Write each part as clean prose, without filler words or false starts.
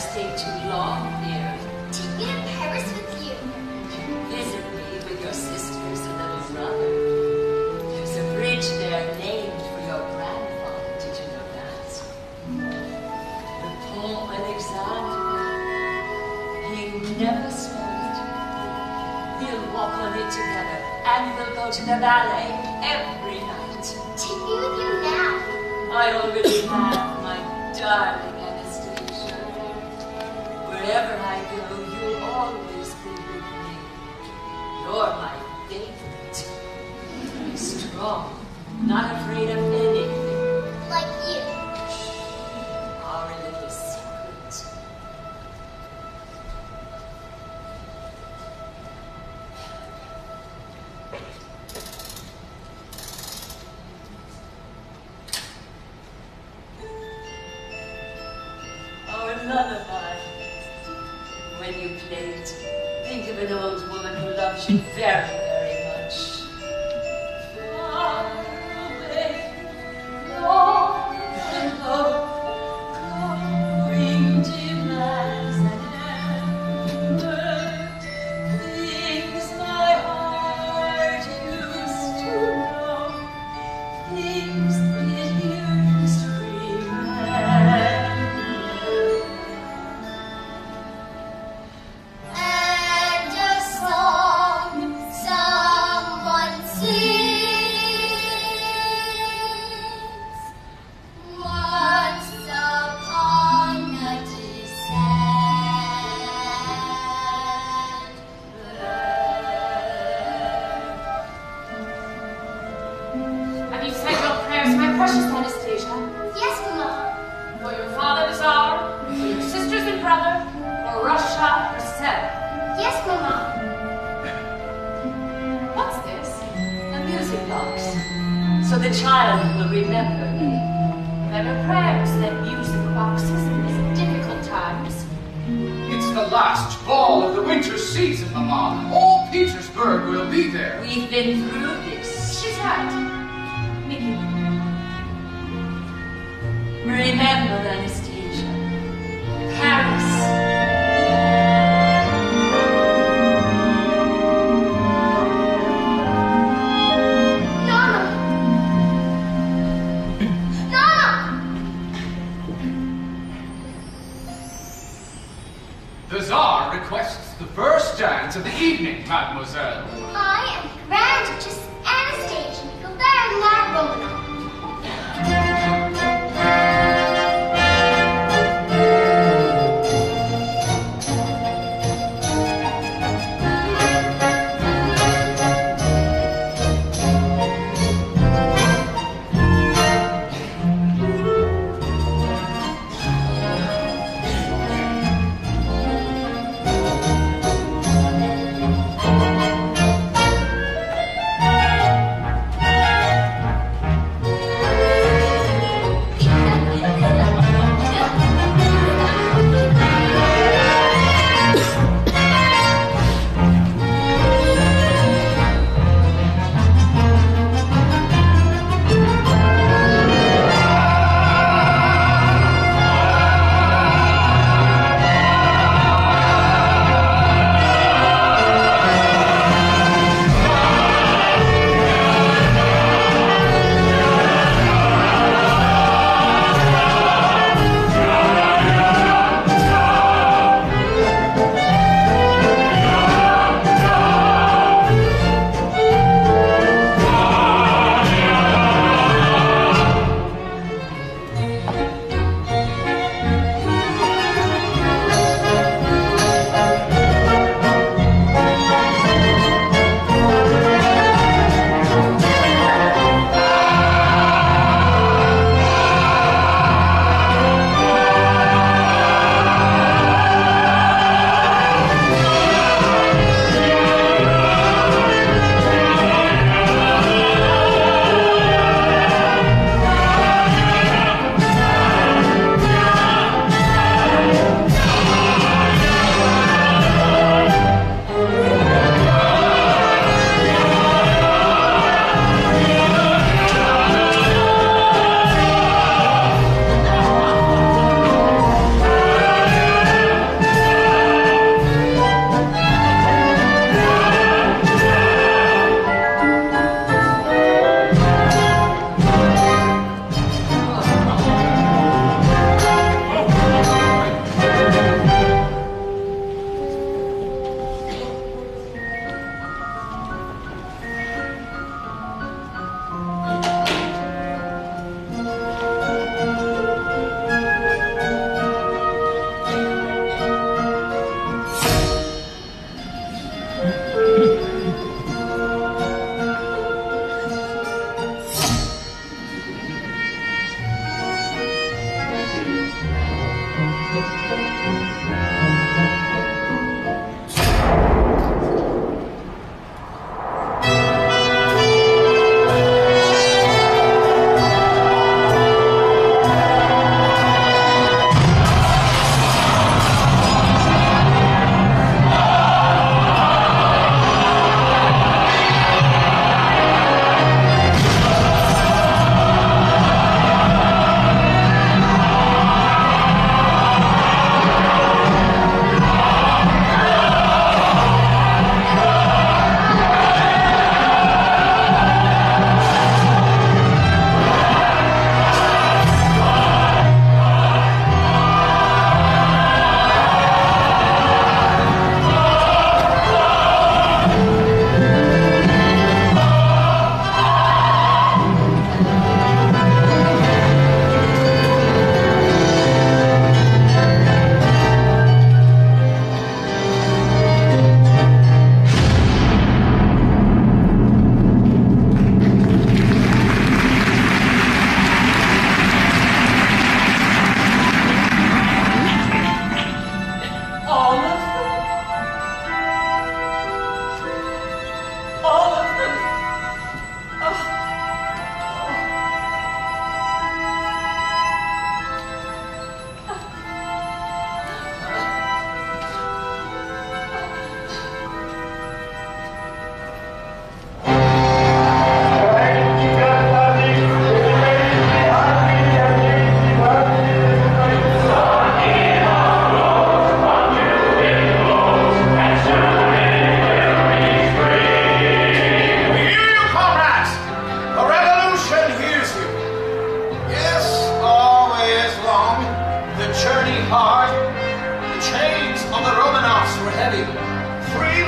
stay too long here. Take me to Paris with you. Visit me with your sisters and little brother. There's a bridge there named for your grandfather. Did you know that? The Pont Alexandre. He never smoked. We'll walk on it together, and we'll go to the ballet every night. Take me with you now. I already have, my darling Anastasia. Wherever I go, you'll always be with me. You're my favorite. Strong, not afraid of anything. Like you. Our little secret. Our lullaby. When you play it, think of an old woman who loves you very, very much. Far away, long ago, growing dim as an ember, things my heart used to know, things it used to remember. And a song someone sings. Once upon a Have you said your prayers, my precious Anastasia? Yes, Mama. For your father the Tsar, for your sisters and brother, for Russia herself. Yes, Mama. What's this? A music box, so the child will remember me. Better prayers than music boxes in these difficult times. It's the last ball of the winter season, Mama. All Petersburg will be there. We've been through this. She's right. Mickey. Remember, Anastasia, Paris. Nana! Nana! The Tsar requests the first dance of the evening, mademoiselle. I am Grand Duchess Anastasia Nikolaevna Romanov.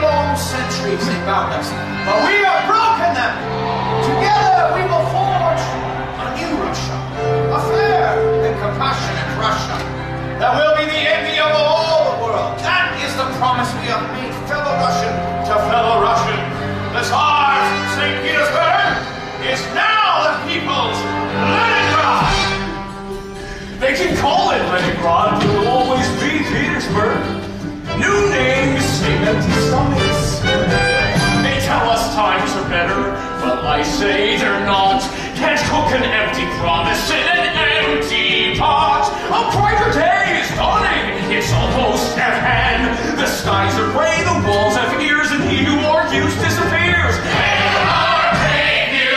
long centuries they bound us, but we have broken them. Together we will forge a new Russia, a fair and compassionate Russia that will be the envy of all the world. That is the promise we have made, fellow Russian to fellow Russian. The Tsar's St. Petersburg is now the people's Leningrad. They can call it Leningrad, but it will always be Petersburg. New names, same empty stomachs. They tell us times are better, but I say they're not. Can't cook an empty promise in an empty pot. A brighter day is dawning, it's almost at hand. The skies are gray, the walls have ears, and he who argues disappears. And our great new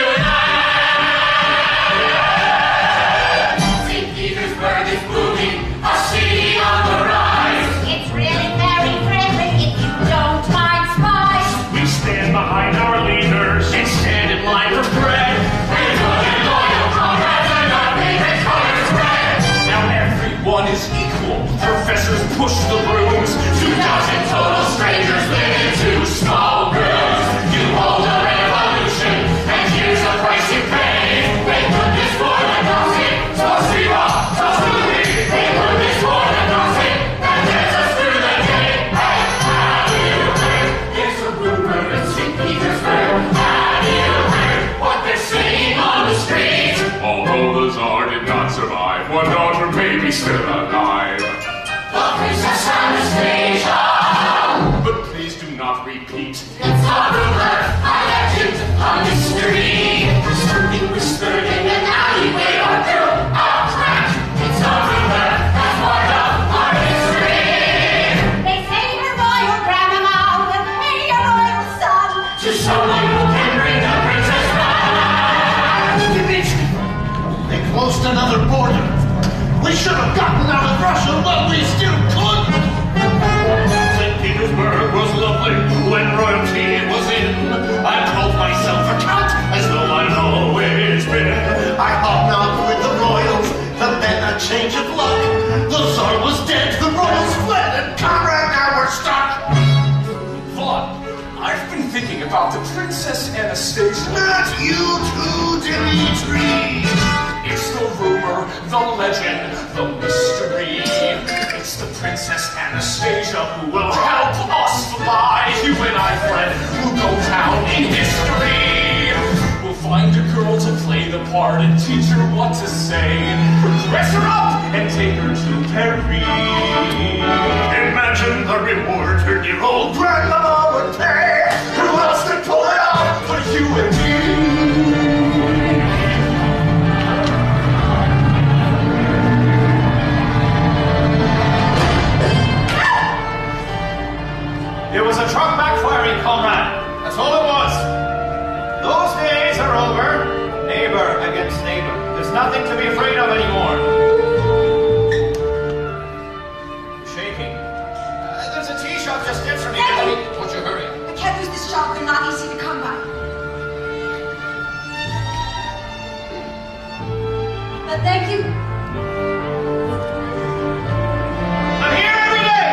land! St. Petersburg is booming, a city on the rise. It's really very friendly if you don't mind spies. We stand behind our leaders and stand in line for bread. We're good and loyal comrades, and our favorite color is red. Now everyone is equal. Professors push the brooms. 2,000 total strangers live in 2 small rooms. You hold a revolution, and here's the price you pay. They put this for the gossip, Spasiba, Spasiba. They put this for the gossip, that gets us through the day. Hey, have you heard? There's a rumor in St. Petersburg. Have you heard what they're saying on the street? Although the Tsar did not survive, one daughter may be still alive. The Princess Anastasia. But please do not repeat. It's a rumor, a legend, a mystery. Something whispered in an alleyway or through a crack. It's a rumor, that's part of our history. They say her royal grandmama will marry a royal son to someone who can bring the princess back. Dimitri, they closed another border. We should have gotten out of Russia while we still could. St. Petersburg was lovely when royalty was in. I called myself a count as though I'd always been. I hobnobbed with the royals, but then a change of luck. The Tsar was dead, the royals fled, and Conrad and I were stuck. Vaughn, I've been thinking about the Princess Anastasia. Not you too, Dimitri. It's the rumor, the legend, the mystery. It's the Princess Anastasia who will help us fly. You and I, Fred, will go down in history. We'll find a girl to play the part and teach her what to say. Dress her up and take her to Paris. Imagine the reward her dear old grandmama would pay. Who else could pull it off for you and me? It was a truck backfiring, comrade. That's all it was. Those days are over. Neighbor against neighbor. There's nothing to be afraid of anymore. Shaking. There's a tea shop just steps from here. Won't you hurry? I can't lose this shop. They're not easy to come by. But thank you. I'm here every day.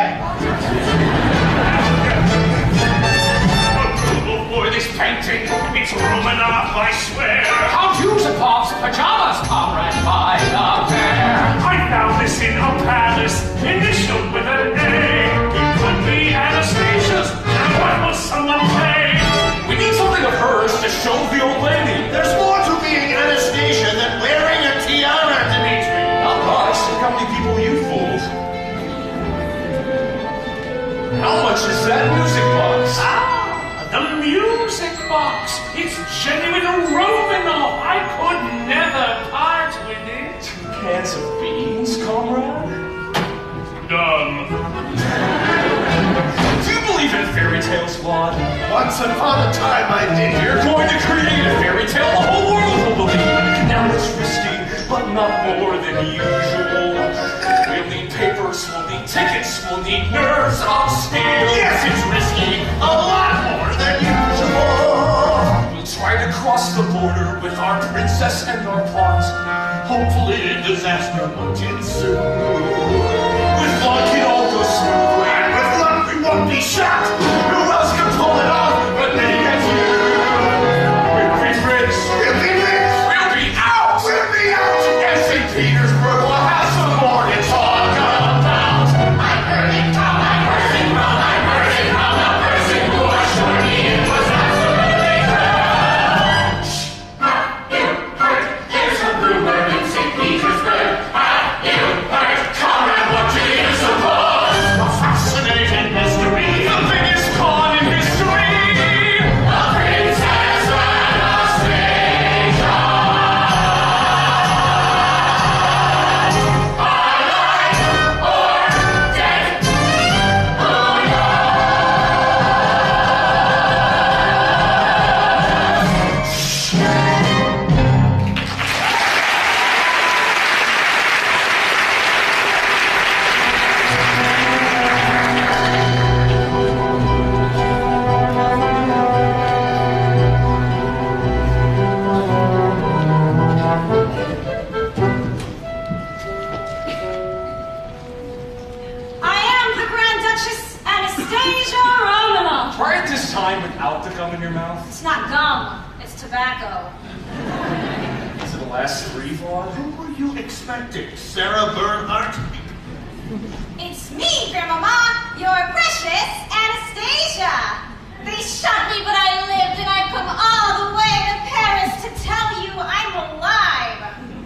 For this painting, it's Romanov, I swear. Count Yusupov pajamas, comrade, by the fair. I found this in a palace, initialed with an A. It could be Anastasia's, and what will someone pay? We need something of hers to show the old lady. There's more to being Anastasia than wearing a tiara, Dimitri. Not much. Look how many people you fooled. How much is that music box? The music box! It's genuine Romanov! I could never part with it! 2 cans of beans, comrade? Dumb. Do you believe in fairy tales, Claude? Once upon a time I did. You're going to create a fairy tale the whole world will believe. Now it's risky, but not more than usual. We'll need papers, we'll need tickets, we'll need nerves of steel. Yes, it's risky. A lot more than usual. We'll try to cross the border with our princess and our plot. Hopefully disaster won't ensue. With luck it all goes smoothly. And with luck we won't be shot. Who else could Petersburg will have some more to talk about. I'm hurting Tom, I'm hurting Ron, I'm hurting Ron, the person who assured me it was absolutely true. Shh, have you heard? There's a rumor in St. Petersburg. Have you heard? Comrade, what do you suppose? A fascinating mystery. The biggest con in history. The Princess Anastasia. I am the Grand Duchess Anastasia Romanov. Try it this time without the gum in your mouth. It's not gum, it's tobacco. Is it the last three, Vaughn? Who were you expecting? Sarah Bernhardt? It's me, Grandmama, your precious Anastasia. They shot me, but I lived, and I've come all the way to Paris to tell you I'm alive.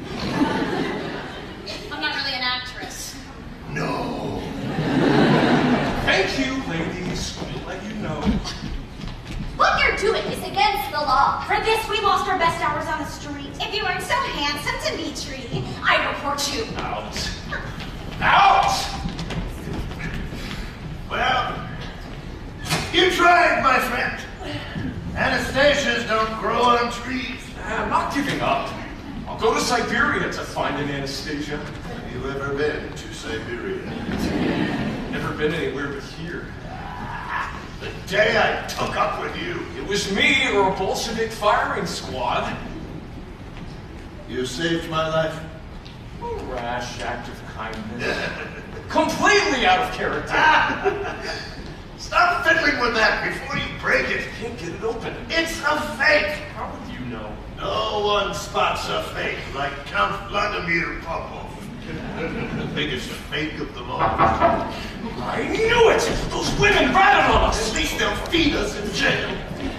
I'm not really an actress. No. Thank you, ladies. We'll let you know. What you're doing is against the law. For this, we lost our best hours on the street. If you weren't so handsome, Dimitri, I'd report you. Out. Out! Well, you tried, my friend. Anastasias don't grow on trees. I'm not giving up. I'll go to Siberia to find an Anastasia. Have you ever been to Siberia? Never been anywhere but here. The day I took up with you, It was me or a Bolshevik firing squad. you saved my life. A rash act of kindness. Completely out of character. Stop fiddling with that before you break it. Can't get it open. It's a fake. How would you know? No one spots a fake like Count Vladimir Popov. The biggest fake of them all. I knew it! Those women ratted on us! At least they'll feed us in jail.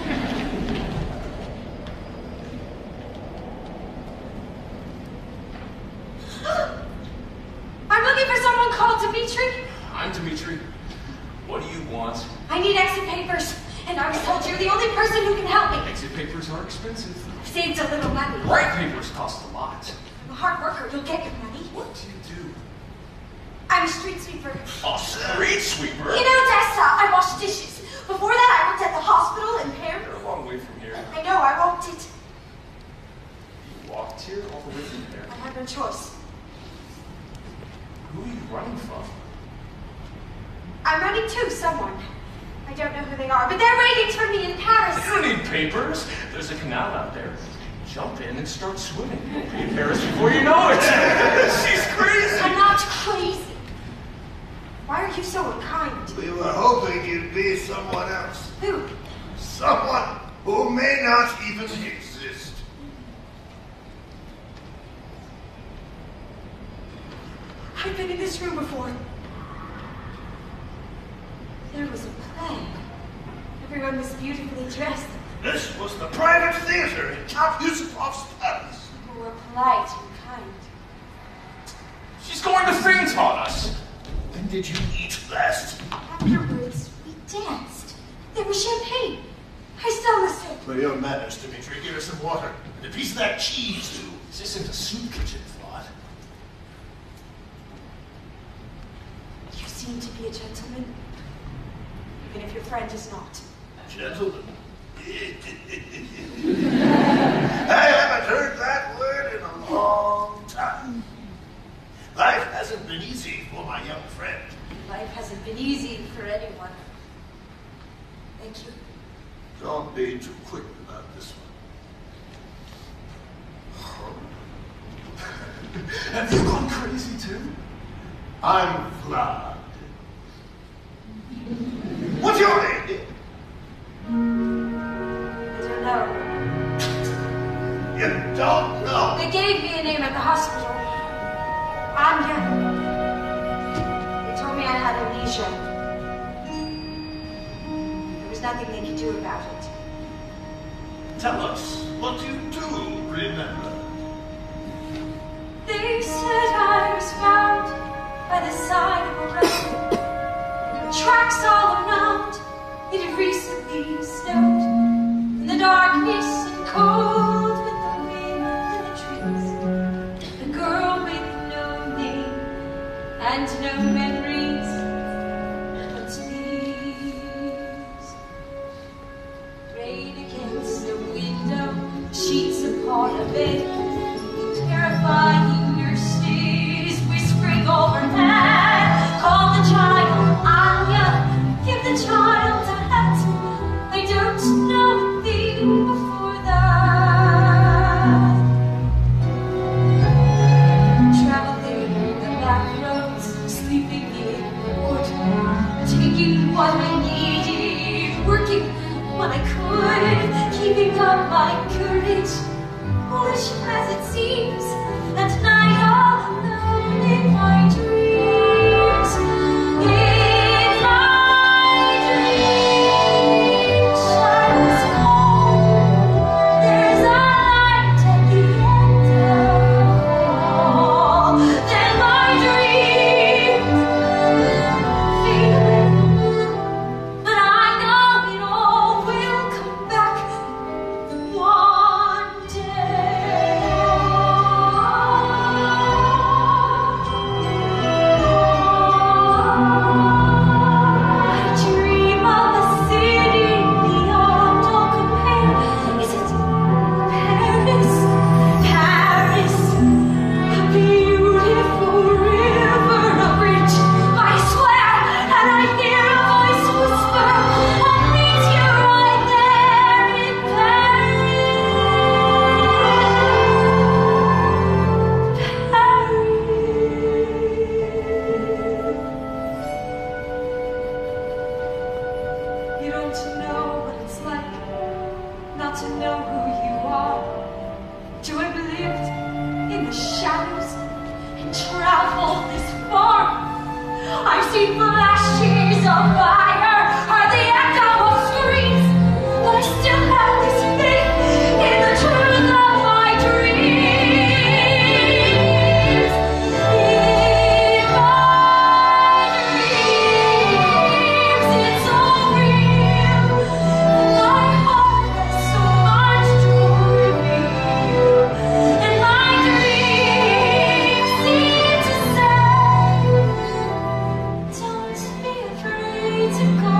I'm looking for someone called Dimitri. I'm Dimitri. What do you want? I need exit papers, and I was told you're the only person who can help me. Exit papers are expensive. I've saved a little money. Bright papers cost a lot. I'm a hard worker. You'll get your money. What do you do? I'm a street sweeper. A street sweeper? You know, Odessa, I wash dishes. Before that, I worked at the hospital in Paris. You're a long way from here. I know, I walked it. You walked here all the way from there. I had no choice. Who are you running from? I'm running to someone. I don't know who they are, but they're waiting for me in Paris. You don't need papers. There's a canal out there. Jump in and start swimming. You'll be in Paris before you know it. She's crazy. I'm not crazy. Why are you so unkind? We were hoping you'd be someone else. Who? Someone who may not even exist. I've been in this room before. There was a play. Everyone was beautifully dressed. This was the private theater in Count Yusufov's palace. People were polite and kind. She's going to faint on us. When did you eat last? Afterwards, we danced. There was champagne. I still miss it. For your manners, Dimitri, give us some water. And a piece of that cheese, too. This isn't a soup kitchen, Vlad. You seem to be a gentleman, even if your friend is not. Gentlemen. I haven't heard that word in a long time. Life hasn't been easy for my young friend. Life hasn't been easy for anyone. Thank you. Don't be too quick about this one. Have you gone crazy too? I'm Vlad. What's your name? I don't know. You don't know. They gave me a name at the hospital. Anya. They told me I had amnesia. There was nothing they could do about it. Tell us what you do remember. They said I was found by the side of a road. Tracks all around. It had recently snowed. In the darkness and cold with the wind in the trees. The girl with no name and no memories but these. Rain against the window, sheets upon a bed. Terrifying nurses whispering overhead. Call the child, Anya, give the child a hat. I don't know a thing before that. Traveling the back roads, sleeping in the wood, taking what I needed, working what I could, keeping up my courage. Foolish as it seems, and tonight all alone in my dreams. In my dreams, shadows fall. There's a light at the end of all. Then my dreams fade away, but I know it all will come back one day. I dream of a city beyond all compare. Is it Paris? Paris, a beautiful river, a bridge, I swear, and I hear a voice whisper, I'll meet you right there in You don't know what it's like not to know who you are, to have lived in the shadows and traveled this far. I've seen flashes of fire, heard the echo of screams, but I still have this faith in the truth of my dreams. In my dreams, it's all real. My heart has so much to reveal. And my dreams seem to say, don't be afraid to go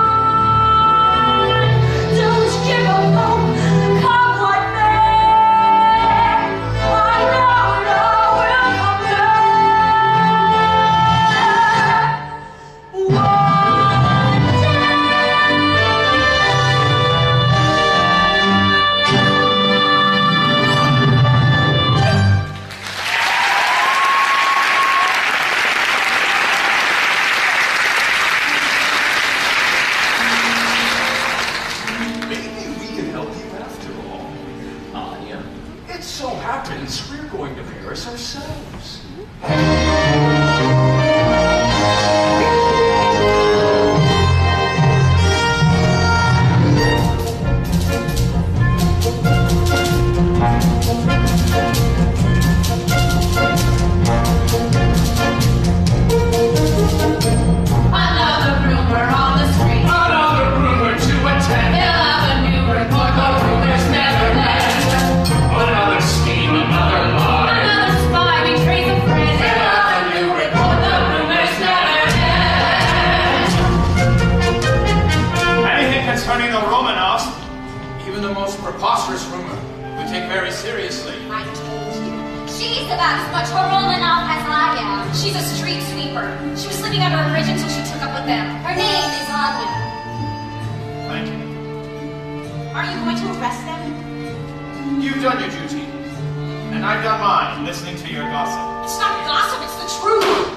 on. Don't give up hope, come what may. I know it all will come back one day. Maybe we can help you after all. Anya, it so happens we're going to Paris ourselves. Another rumor on the street. Another rumor to attend. They'll have a new report, the rumors never end. Another scheme, another lie. Another spy betrays a friend. They'll have a new report, the rumors never end. Anything concerning the Romanovs, even the most preposterous rumor, we take very seriously. I told you. She's about as much a Romanov as I am. She's a street sweeper. She was living under a bridge until she took up with them. Her name is Anya. Thank you. Are you going to arrest them? You've done your duty, and I've done mine, listening to your gossip. It's not gossip, it's the truth.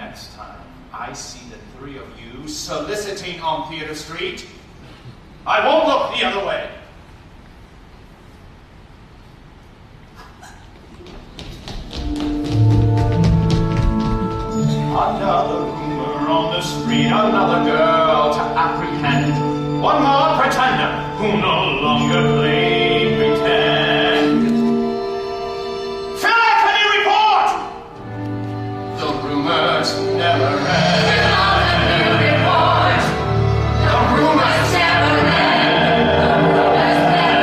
Next time I see the three of you soliciting on Theater Street, I won't look the other way. Another rumor on the street, another girl to apprehend. One more pretender who no longer played pretend. Philip, can you report? The rumors never end. Fill out a new report. The rumors never end. The rumors never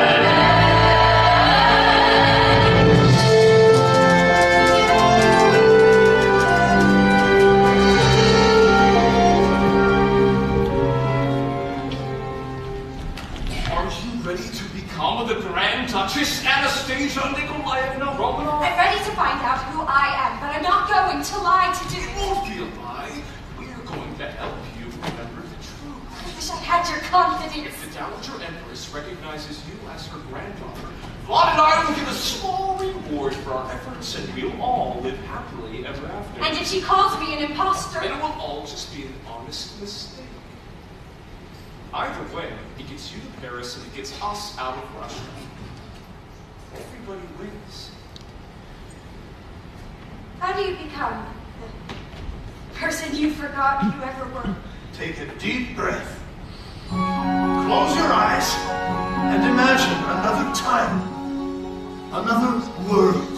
Are you ready to become the Grand Duchess Anastasia Nikolaevna Romanov? I'm ready to find out who I am, but I'm not going to lie to do It it. won't be a lie. We're going to help you remember the truth. I wish I had your confidence. If the Dowager Empress recognizes you as her granddaughter, Vlad and I will give a small reward for our efforts, and we'll all live happily ever after. And if she calls me an imposter, And it will all just be an honest mistake. Either way, it gets you to Paris and it gets us out of Russia. Everybody wins. how do you become the person you forgot you ever were? Take a deep breath. Close your eyes and imagine another time, another world.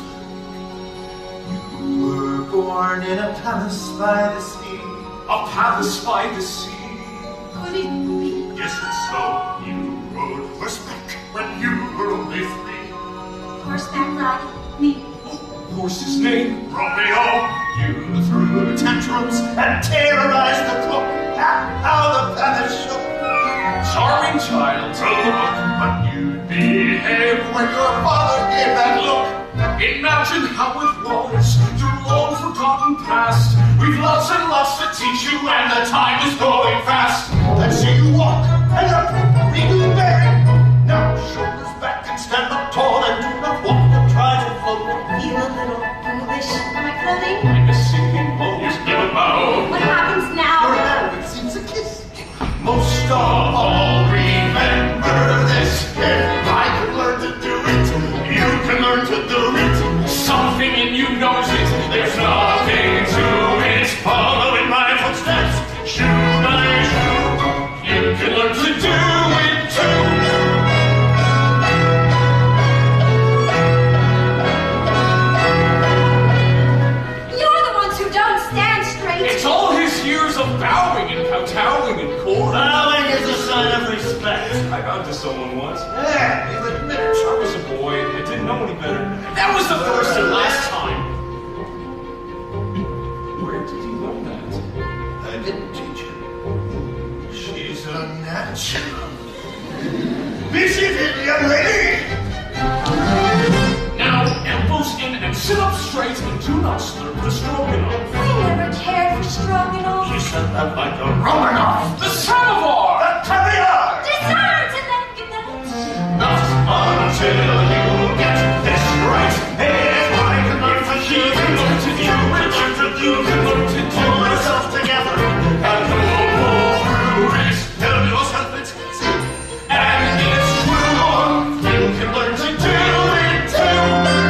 You were born in a palace by the sea. A palace by the sea. Could it be? Yes, and so you rode horseback when you were only 3. Horseback riding? Me? Horse's name? Romeo, you threw tantrums and terrorized the cook. How the palace shook. Charming child. From the book, but you'd behave when your father gave that look. Imagine how it was through long forgotten past. We've lots and lots to teach you, and the time is going fast. Let's see you walk and up, redo bearing. Now shoulders back and stand up tall and do not walk and try to float. Feel a little foolish in my clothing? Like a singing boat. Just give a bow. What happens Your now? hand it seems a kiss. Most of all, remember this. If I can learn to do it, you can learn to do it. Something in you knows it. There's nothing to it. Following my footsteps, shoe by shoe, you can learn to do it too. You're the ones who don't stand straight. It's all his years of bowing and kowtowing and court. Bowing is a sign of respect. I bowed to someone once. Yeah, you admit it. I was a boy. I didn't know any better. That was the first and last time. Where did you learn that? I didn't teach her. She's a natural. Be seated, young lady. Now, elbows in and sit up straight and do not slurp the stroganoff. I never cared for stroganoff. She said that like a Romanov. The samovar! The caviar. Dessert and then goodnight. Not until you get this right. If I can learn to you can learn to do it. You can learn to pull yourself together and pull through it. Tell yourself it's easy. And it's true. You can learn to do it too.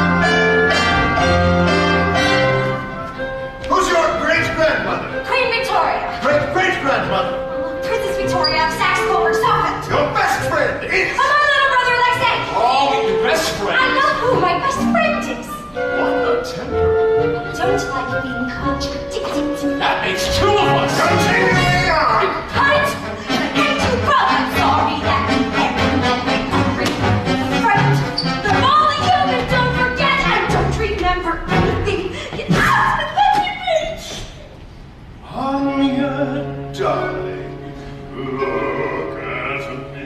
Who's your great-grandmother? Queen Victoria. Great-great-grandmother? Princess Victoria of Saxe-Coburg-Suffolk. Your best friend is... And my little brother Alexei. Oh, your best friend. I know who my best friend is. What a temper. I don't like being contradicted. That makes 2 of us. Continue on. Cut! And you brother, sorry that we ever met my great friend. The only human don't forget and don't remember anything. Get out of the image! Anya, darling, look at me.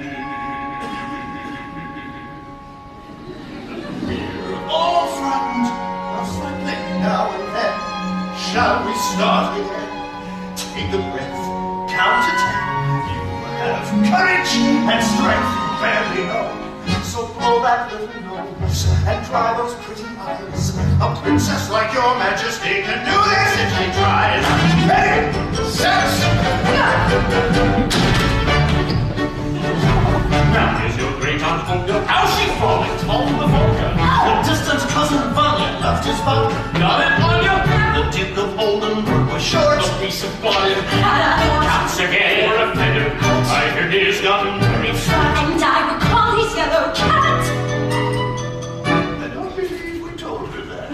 We're all frightened of something now and then. Shall we start again? Take a breath, count to 10. You have courage and strength you barely know. So blow that little nose and dry those pretty eyes. A princess like your majesty can do this if she tries. Ready, set, Now here's your great aunt Olga. How's she falling? Tom the Volga. The distant cousin Vanya left his vodka. Got it, Vanya? The Duke of Oldenburg was short. A piece of body. Counts again for a fender. I hear he has gotten very fat. And I recall his yellow cat. I don't believe we told her that.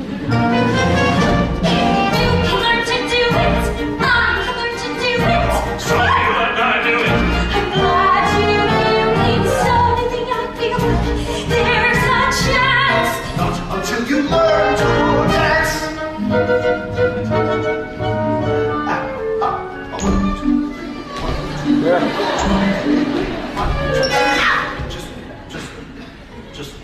You can learn to do it. I can learn to do it. So you and I do it. I'm glad you need something I feel. There's a chance. not until you learn to dance. Just.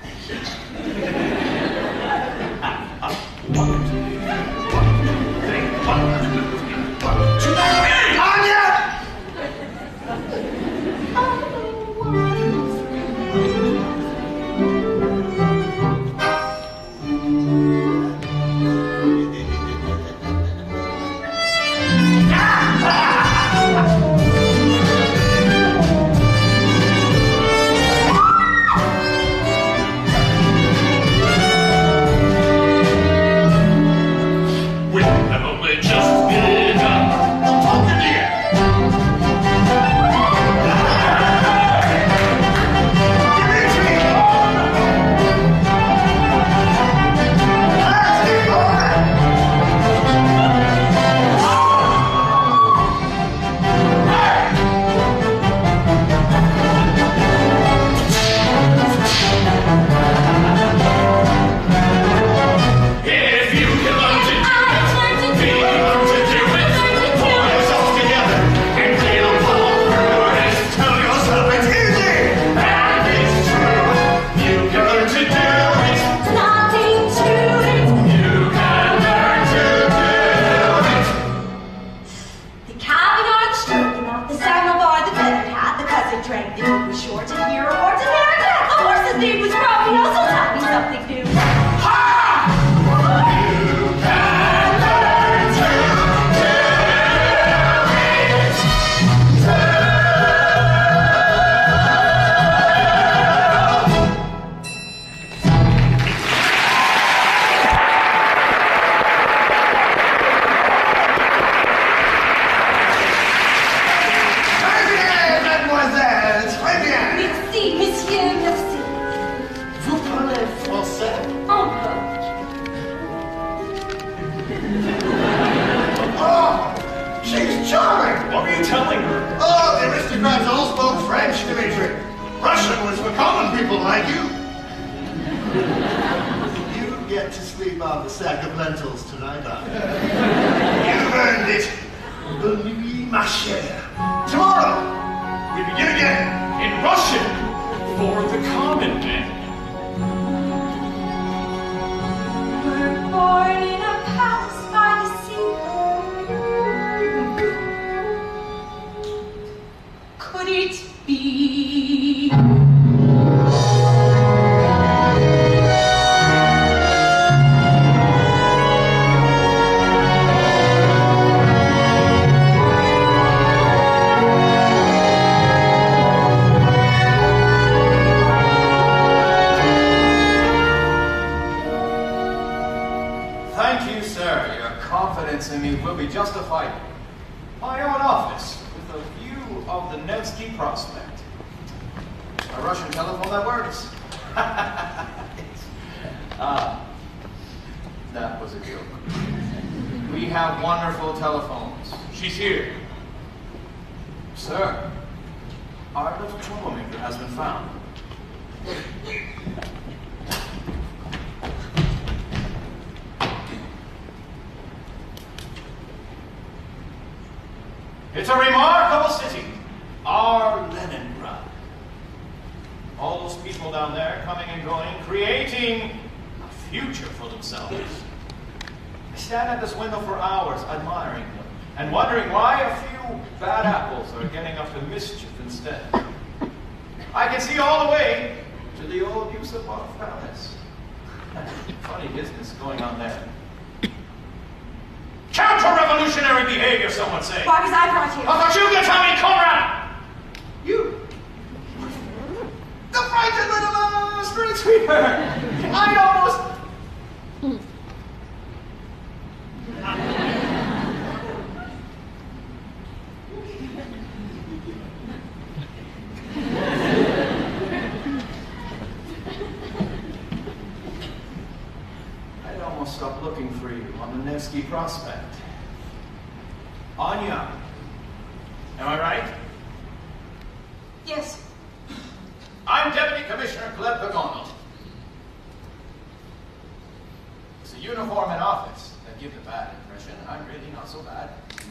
It's a remarkable city, our Leningrad. All those people down there coming and going, creating a future for themselves. I stand at this window for hours admiring them and wondering why a few bad apples are getting up to mischief instead. I can see all the way to the old Yusupov Palace. Funny business going on there. Counter-revolutionary behavior, some would say. Why was I brought here? I thought you were going to tell me, comrade! You! The frightened little street sweeper! I'd almost... I'd almost stopped looking for you on the Nevsky Prospect. Anya. Am I right? Yes. I'm Deputy Commissioner Gleb Romanov. It's a uniform in office that gives a bad impression. I'm really not so bad.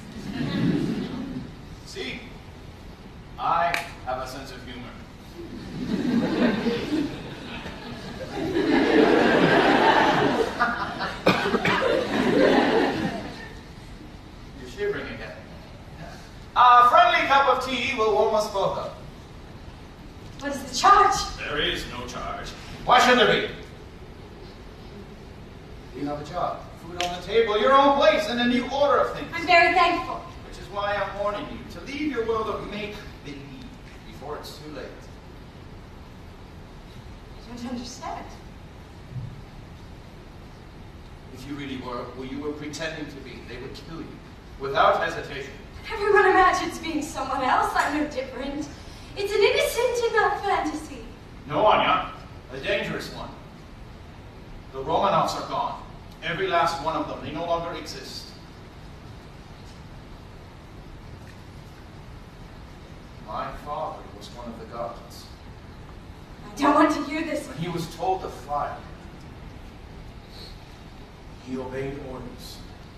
See, I have a sense of humor. You're shivering again. A friendly cup of tea will warm us both up. What is the charge? There is no charge. Why should there be? You have a job, food on the table, your own place, and a new order of things. I'm very thankful. Which is why I'm warning you to leave your world of make-believe before it's too late. I don't understand. If you really were who you were pretending to be, they would kill you without hesitation. Everyone imagines being someone else. I'm no different. It's an innocent enough fantasy. No, Anya, a dangerous one. The Romanovs are gone. Every last one of them. They no longer exist. My father was one of the gods. I don't want to hear this. When he was told to fight, he obeyed orders.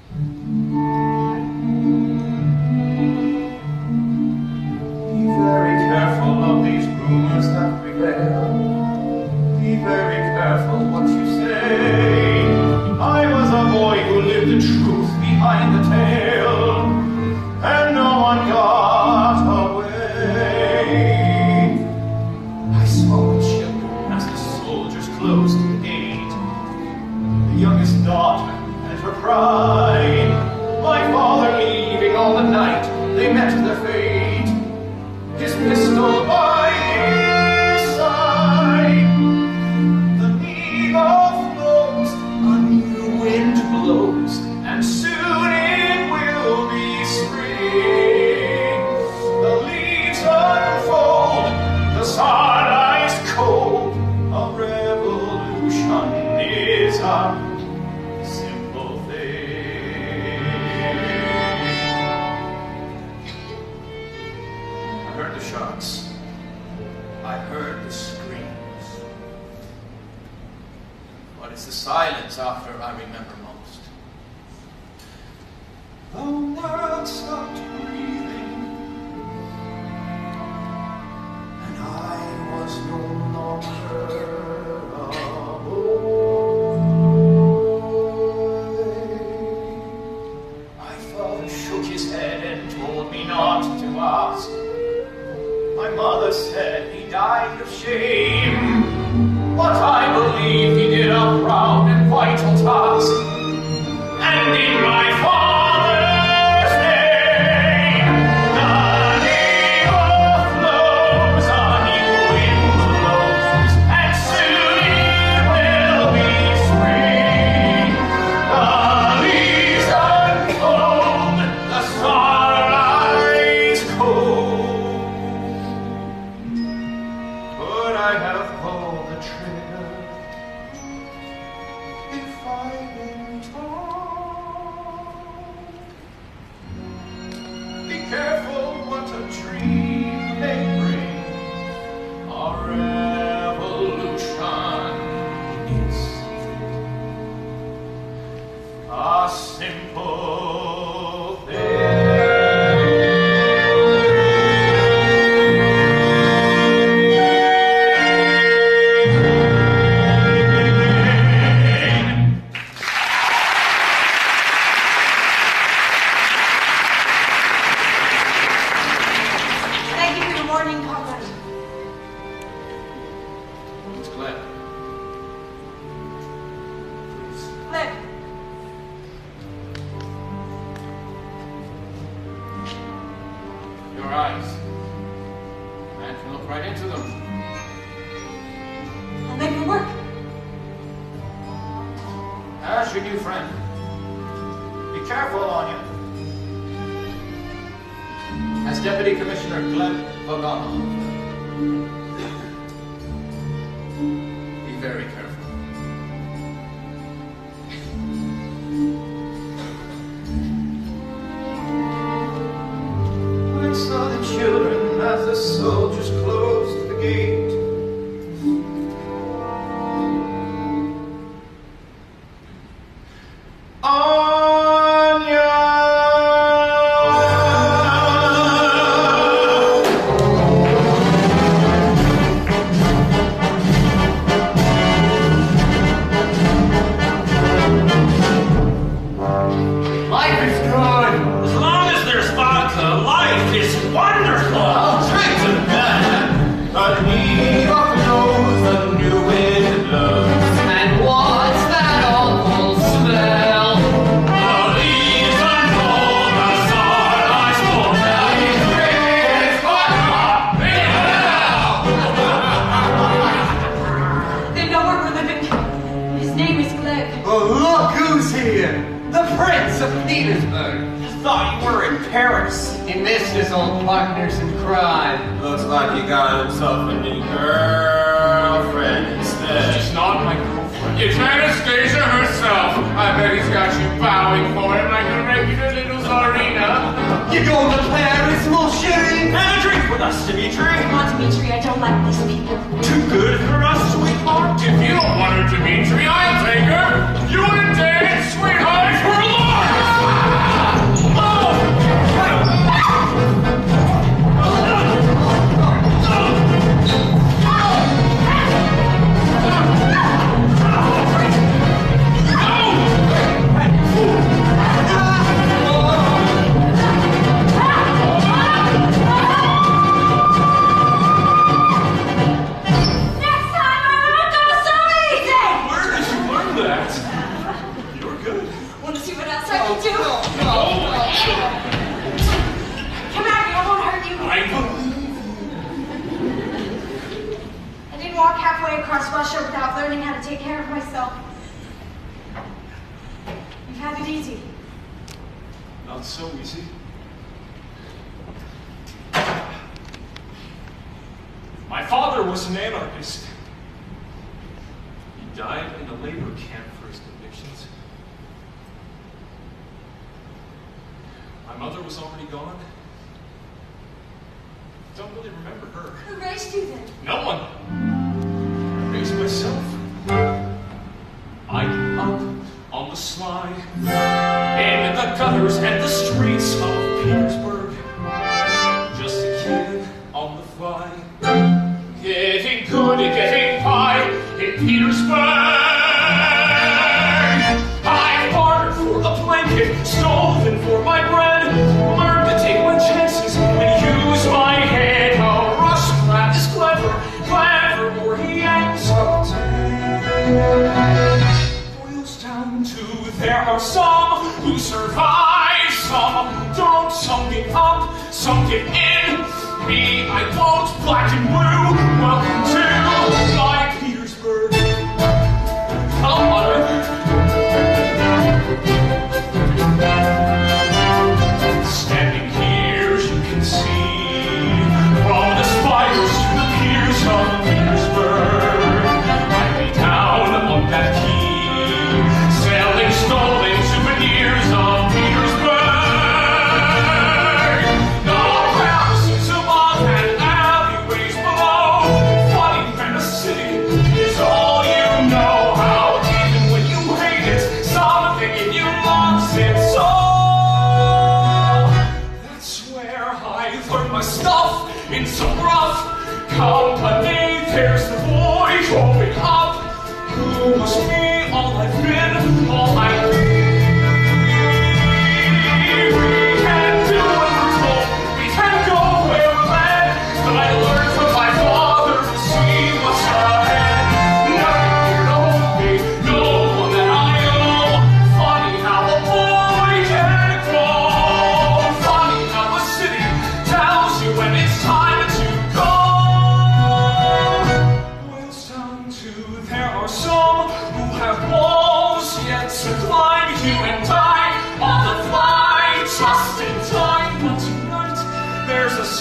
Be very careful of these rumors that prevail. Be very careful what you say. I was a boy who lived the truth behind the tale, and no one got away. I saw the children as the soldiers closed the gate. The youngest daughter and her pride. My father leaving all the night, they met their fate. His pistol by his side. The needle flows, a new wind blows, and soon it will be spring. The leaves unfold, the sun ice cold. A revolution is a simple thing. I heard the shots. I heard the screams. But it's the silence after I remember most. The world stopped breathing, and I was no longer a boy. My father shook his head and told me not to ask. My mother said he died of shame, but I believe he did a proud and vital task. And in my father's name, the needle flows, a new wind blows, and soon it will be spring. The leaves unfold, the starlight cold. But I have pulled the trigger. If I'd been told your eyes. A man can look right into them. I'll make it work. As your new friend. Be careful, Anya. As Deputy Commissioner Romanov, be very careful. I saw the children as the soldiers closed the gate. It's Anastasia herself. I bet he's got you bowing for him like a regular little Tsarina. You going to Paris, mon chéri? Have a drink with us, Dimitri. Come on, Dimitri, I don't like these people. Too good for us, sweetheart? If you don't want her, Dimitri, I'll take her. You want to dance, sweetheart, for a lark? Across Russia without learning how to take care of myself. You've had it easy. Not so easy. My father was an anarchist. He died in a labor camp for his convictions. My mother was already gone. Don't really remember her. Who raised you then? No one. Myself. I grew up on the sly, in the gutters and the streets of Petersburg. Just a kid on the fly, getting good and getting by in Petersburg. I bartered for a blanket, stolen for my bread, learned to take my chances and use my head. A Russian is clever, or he ends up boils down to there are some who survive, some who don't, some get up, some get in. Me, I won't, black and blue. Welcome to my Petersburg. Come on. Standing here, you can see from the spires to the piers of Petersburg. I lay down on that quay, selling stolen souvenirs of Petersburg. The palaces above and alleyways below.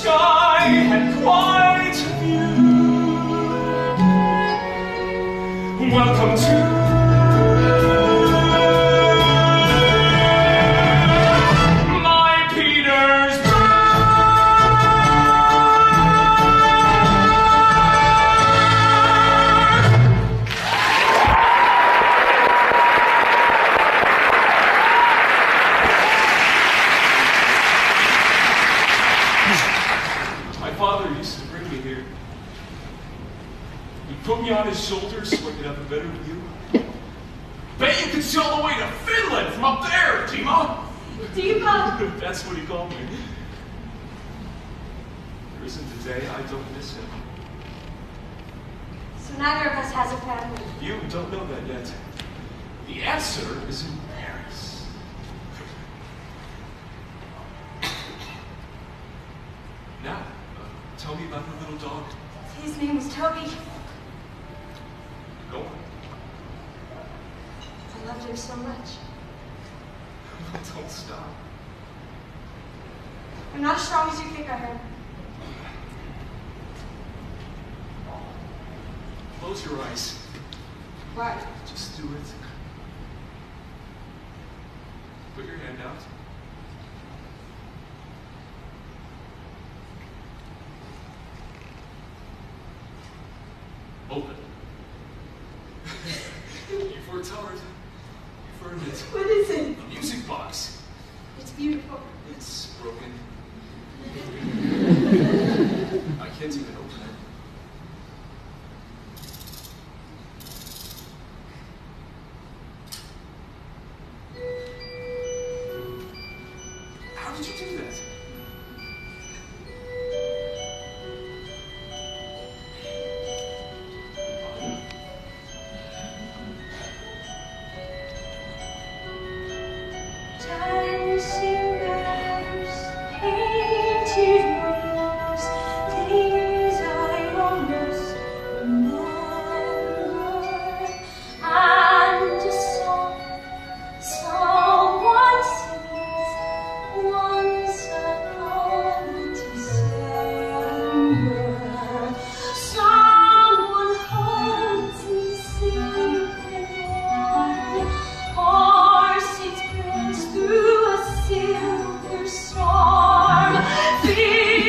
sky had quite a view. Welcome to my Petersburg. My father used to bring me here. He'd put me on his shoulders so I could have a better view. Bet you could see all the way to Finland from up there, Dima. Dima? That's what he called me. There isn't a day I don't miss him. So neither of us has a family. You don't know that yet. The answer is in Paris. Now, tell me about the little dog. His name was Toby. Go on. I loved him so much. Don't stop. I'm not as strong as you think I am. Close your eyes. Why? Just do it. Put your hand out. Open. You've worked hard. You've earned it. What is it? A music box. It's beautiful. It's broken. I can't even open it. How did you do that? Dancing bears, painted wings, days I almost remember. And a song someone sings once upon December. Someone holds me safe and warm, pours its prayers through a silver storm.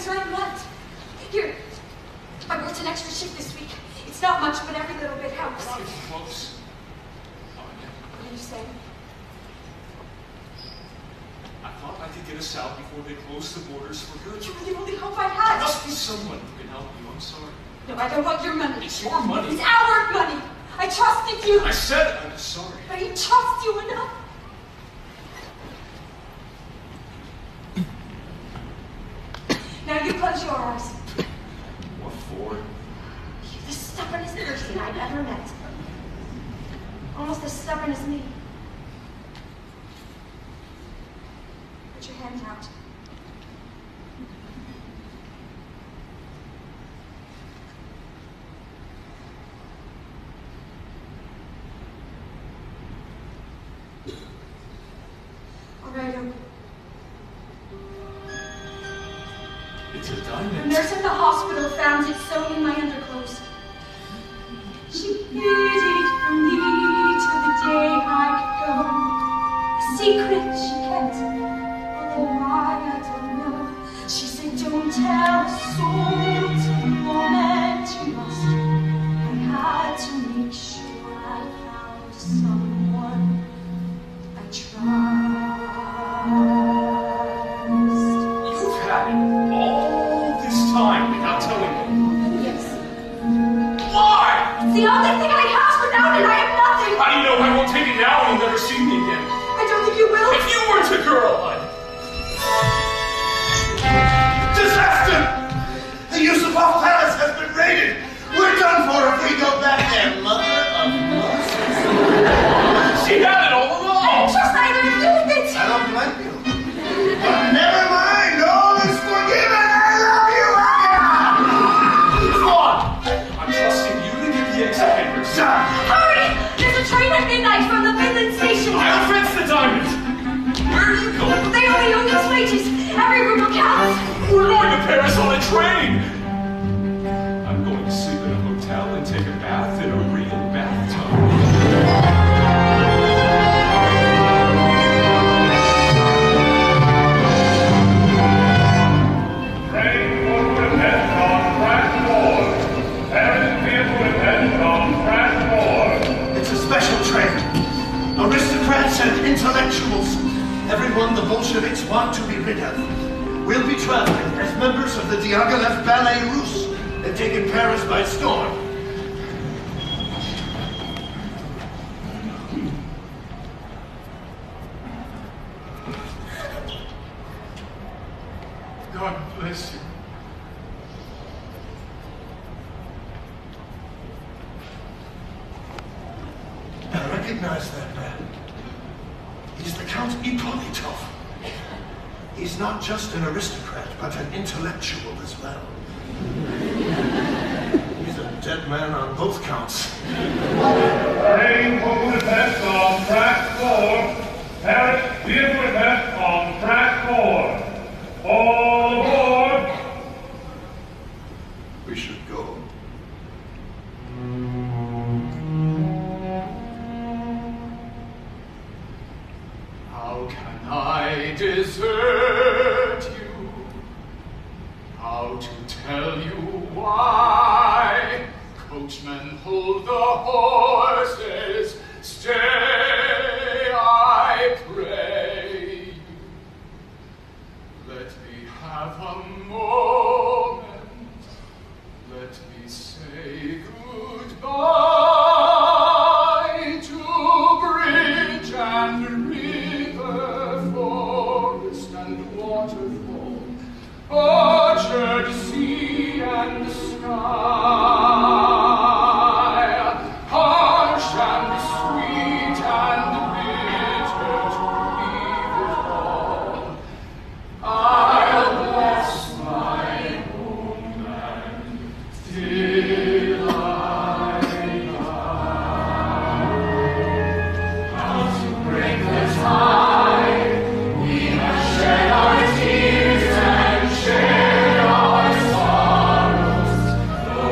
minutes right left. Here, I worked an extra shift this week. It's not much, but every little bit helps. We're not even close. What are you saying? I thought I could get us out before they closed the borders for good. You were the only hope I There had. must be someone who can help you. I'm sorry. No, I don't want your money. It's your money. It's our money. I trusted you. I said I'm sorry. I didn't trust you enough. Now you close your eyes. What for? You're the stubbornest person I've ever met. Almost as stubborn as me. Put your hands out. All right, open. It's a The diamond. nurse at the hospital found it sewn in my underclothes. She hid it from me till the day I could go. A secret she kept, although why I don't know. She said, don't tell a soul till the moment you must. I had to make sure I found someone I trust. You've had it all this time without telling me. Yes. Why? It's the only thing I have without it. I have nothing. How do you know I won't take it now and you'll never see me again? I don't think you will. If you weren't a girl, Disaster! The Yusupov Palace has been raided. We're done for if we go back there, mother of mercy. she had it all I along. didn't trust either of you with it. I don't blame you. But never mind, all is forgiven. I love you. Come on. I'm trusting you to get the exit papers. Hurry! There's a train at midnight from the Finland station. I'll fence the diamonds. Where are you going? They only owe those wages. Every ruble counts. We're going to Paris on a train. I'm going to sleep in a hotel and take a bath in a real bathtub. Train for Budapest on track 4. Paris via Budapest on track 4. It's a special train. Aristocrats and intellectuals. Everyone the Bolsheviks want to be rid of. We'll be traveling as members of the Diaghilev Ballet Russe. They've taken Paris by storm. God bless you. I recognize that man. He's the Count Ippolitov. He's not just an aristocrat, but an intellectual as well. He's a dead man on both counts. Train for Budapest on track 4. Paris via Budapest on track 4. All aboard. We should go. How can I desert you? How to tell you why? Coachman, hold the horses. Stay, I pray. Let me have a moment. Let me say goodbye to bridge and river, forest and waterfall, orchard, sea and sky, harsh and sweet and bitter to leave it all. I'll bless my homeland till I die. How to break the tide? We must shed our tears and share our sorrows. No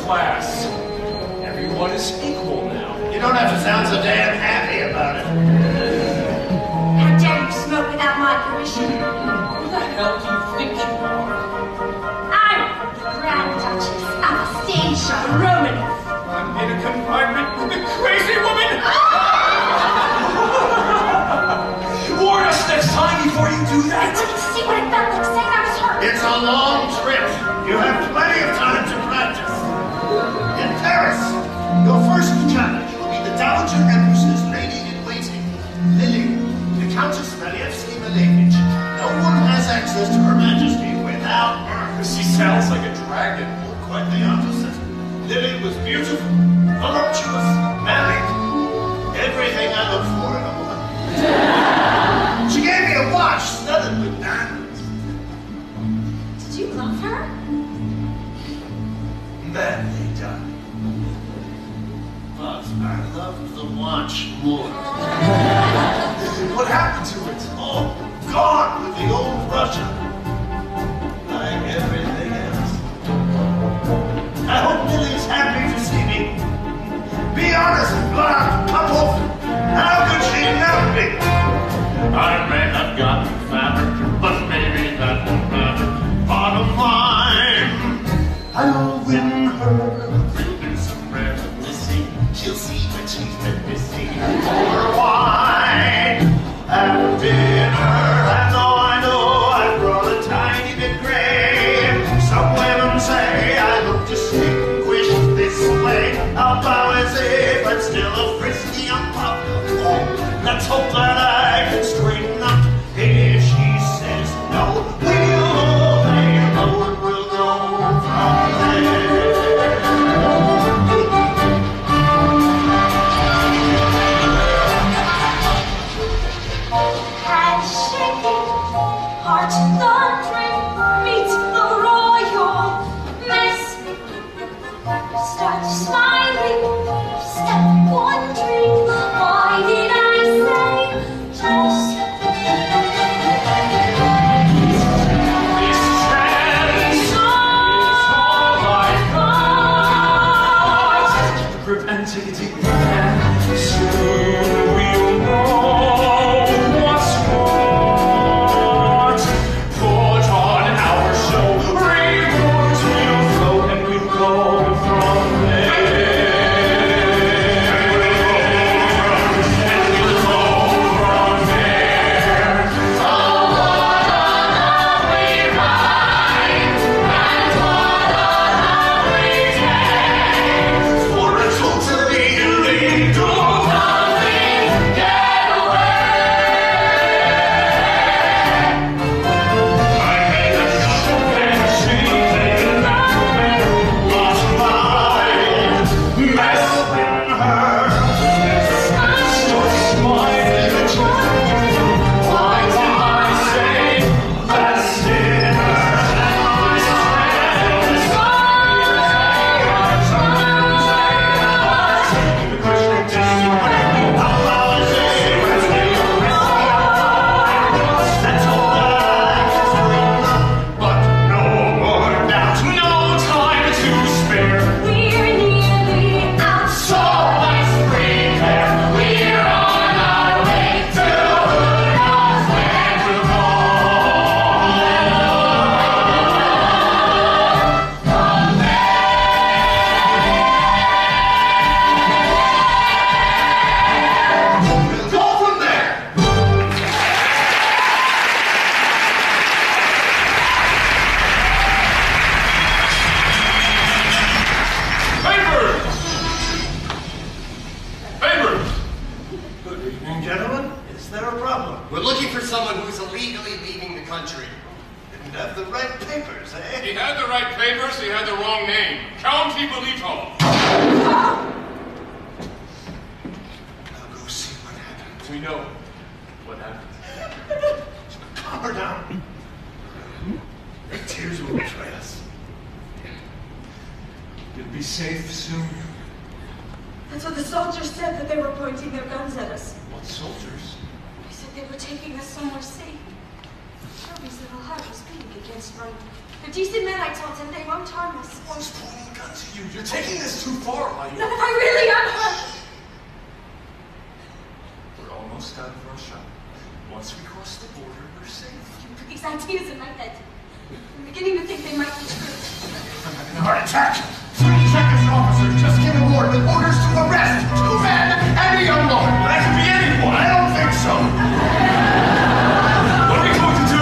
class. Everyone is equal now. You don't have to sound so damn happy about it. How dare you smoke without my permission? Who the hell do you think you are? I'm the Grand Duchess Anastasia Romanov. I'm in a compartment with a crazy woman! Warn us next time before you do that! I didn't see what it felt like saying I was hurt. It's a long trip. You have plenty of time to practice. In Paris, your first challenge will be the Dowager Empress's lady-in-waiting, Lily, the Countess Malevsky-Malevich. No one has access to Her Majesty without her. She sounds like a dragon. Quite the opposite. Lily was beautiful, voluptuous, married. Everything I look for in a woman. She gave me a watch studded with diamonds. Did you love her? Badly done. But I loved the watch more. What happened to it? Oh, gone with the old Russia. Like everything else. I hope Lily's happy to see me. Be honest, blonde couple. How could she not be? I may have gotten fatter, but maybe that won't matter. Bottom line, I'll win her. Bring her some reminiscing. She'll see what she's been missing. Pour wine at dinner. And though I know I've grown a tiny bit gray, some women say I look distinguished this way. I'll bow as if I'm still a frisky young pup. Oh, let's hope that I can straighten up. If she says no, we'll obey. The road will go from there. Handshaking, heart thundering, meet the royal mess. Start smiling, step wondering, why did I say just? This chance is all I've got. Repent, take a deep breath. Soon we'll know what's what. Put on our show, rewards will flow, and we'll go from there. And we'll go from there. Oh, what a lovely ride, and what a lovely day. For a totally illegal nothing getaway. I made a young fancy that lost mine, messing her. Still smiling. Why did I say that's in her? But no more doubt, no time to spare. We're nearly out. So let's prepare. We're on our way to who knows where we'll go. From there. We'll go from there. Papers! Papers! Good evening, gentlemen. Is there a problem? We're looking for someone who's illegally leaving the country. Didn't have the right papers, eh? He had the right papers, he had the wrong name. Count Ippolito. I'll go see what happened. We know what happened. Calm her down. Her tears will betray us. You'll be safe soon. That's what the soldiers said, that they were pointing their guns at us. What soldiers? They said they were taking us somewhere safe. Shelby's little heart was beating against mine. They're decent men, I told him. They won't harm us. One's pointing a gun to you. You're taking this too far, are you? Not if I really am hurt. We're almost out of Russia. Once we cross the border, we're safe. You put these ideas in my head. I'm beginning to think they might be true. I'm having a heart attack. 3 Czechoslovak officers just came aboard with orders to arrest 2 men and a young woman. That could be anyone. I don't think so. What are we going to do?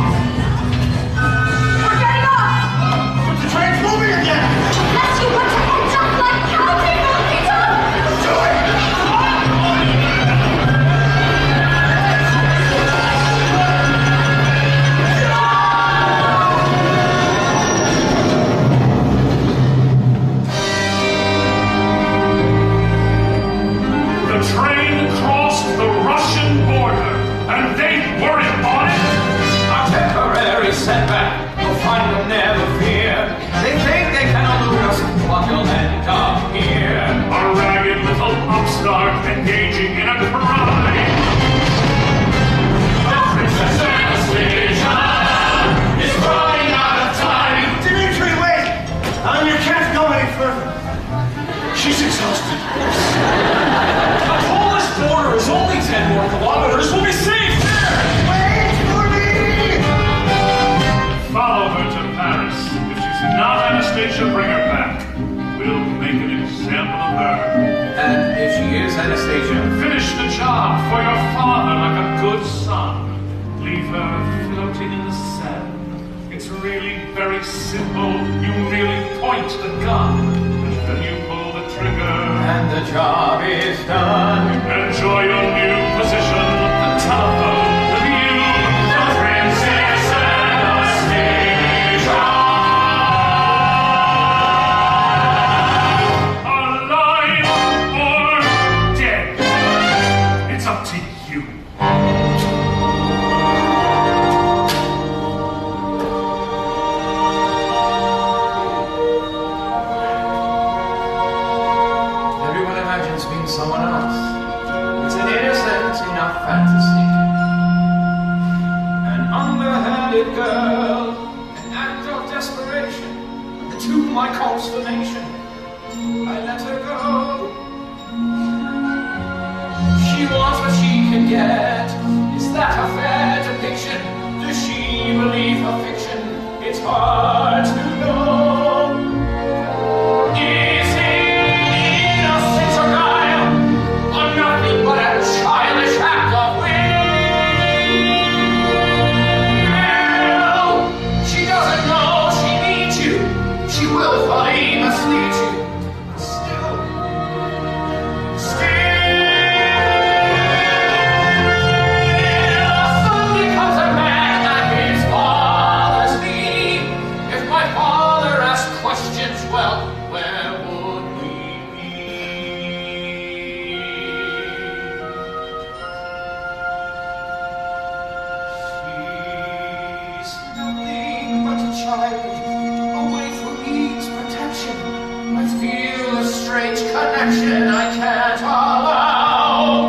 We're getting off! But the train's moving again. Unless you want to end up like counting monkeys on! Do it! The train crossed the Russian border, and they weren't on it. A temporary setback. We'll find them, never fear. They think they can elude us, but you'll end up here. A ragged little upstart engaging in a crime. The Princess Anastasia is running out of time. Dimitri, wait! You can't go any further. She's exhausted. The Polish border is only 10 more kilometers. We'll be safe there. Wait for me! Follow her to Paris. If she's not Anastasia, bring her back. We'll make an example of her. And if she is Anastasia, Finish the job for your father like a good son. Leave her floating in the sand. It's really very simple. You merely point the gun, and then you pull the trigger. and the job is done. Enjoy your new position. The telephone, the view, the Princess Anastasia. Alive or dead, it's up to you. Everyone imagines being someone else. It's an innocent enough fantasy. An underhanded girl, an act of desperation, to my consternation, I let her go. She wants what she can get. Is that a fair depiction? Does she believe her fiction? It's hard to know. Is it innocence or guile, or nothing but a childish act of will? She doesn't know she needs you. She willfully mislead you. Still, son becomes a man at his father's knee. If my father asked questions, well, where would we be? She's nothing but a child, away from me's protection. I feel a strange connection I can't allow.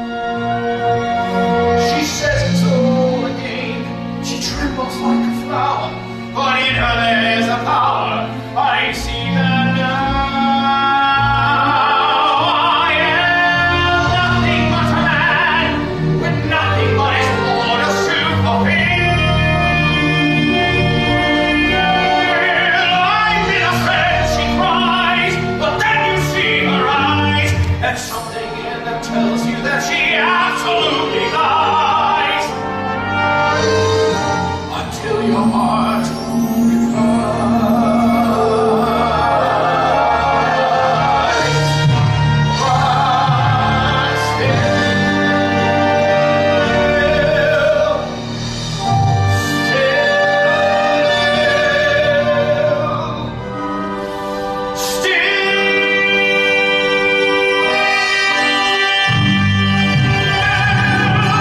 She says it's all a game. She trembles like a flower, but in her there's a power. I see her now. I am nothing but a man, with nothing but his orders to fulfill. I'm innocent, she cries, but then you see her eyes, and something in them tells you that she absolutely lies. Until your heart replies. But still,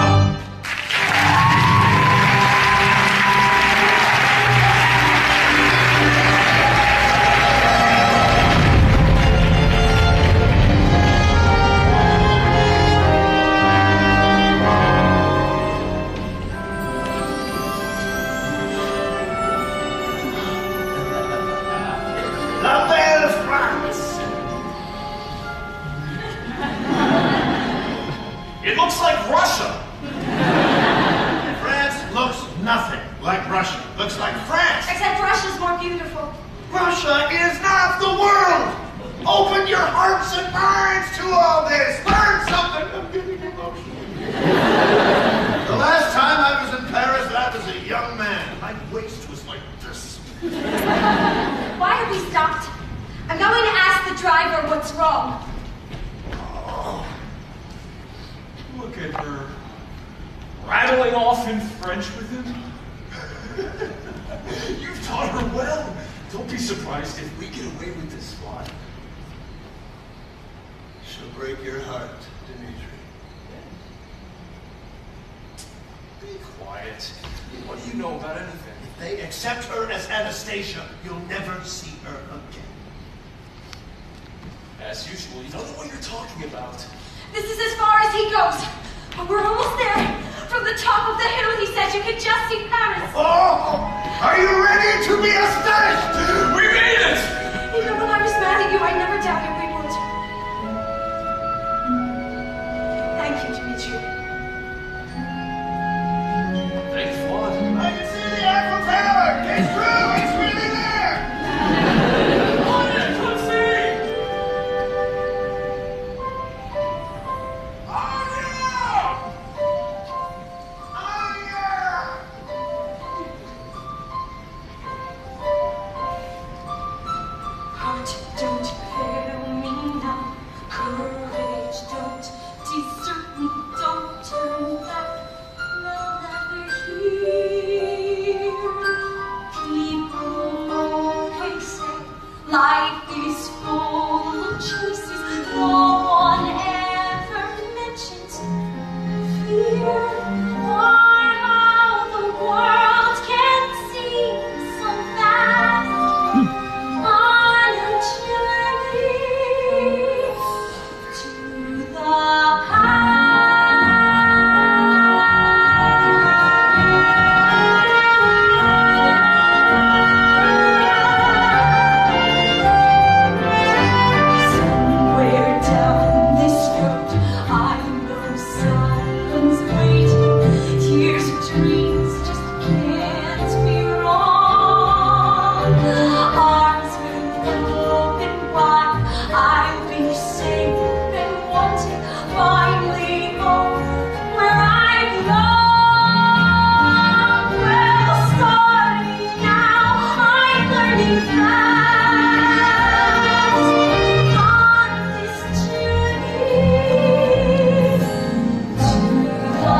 looks like Russia. France looks nothing like Russia. Looks like France. Except Russia's more beautiful. Russia is not the world. Open your hearts and minds to all this. Learn something. I'm getting emotional. The last time I was in Paris, I was a young man. My waist was like this. Why have we stopped? I'm going to ask the driver what's wrong. Oh, look at her. Rattling off in French with him. You've taught her well. Don't be surprised if we get away with this one. She'll break your heart, Dimitri. Be quiet. What do you know about anything? If they accept her as Anastasia, you'll never see her again. As usual, you don't know what you're talking about. This is as far as he goes. But we're almost there. From the top of the hill, he said you could just see Paris. Oh! Are you ready to be astonished? We made it! Even when I was mad at you, I never doubted we would. Thank you, Dimitri. Thanks, what? I can see the Eiffel Tower! It's true! It's really there! Let's see! Heart, don't fail me now. Courage, don't desert me. Don't turn back. They'll never hear. People always say life is full of choices. No one ever mentions fear. Why how the world can seem so fast. On a journey to the somewhere down this road, I know someone's waiting. Years of dreams just can't be wrong. Arms will open wide. I'll be safe and wanted. Finally home where I belong. Well, starting now, I'm learning fast on this journey to the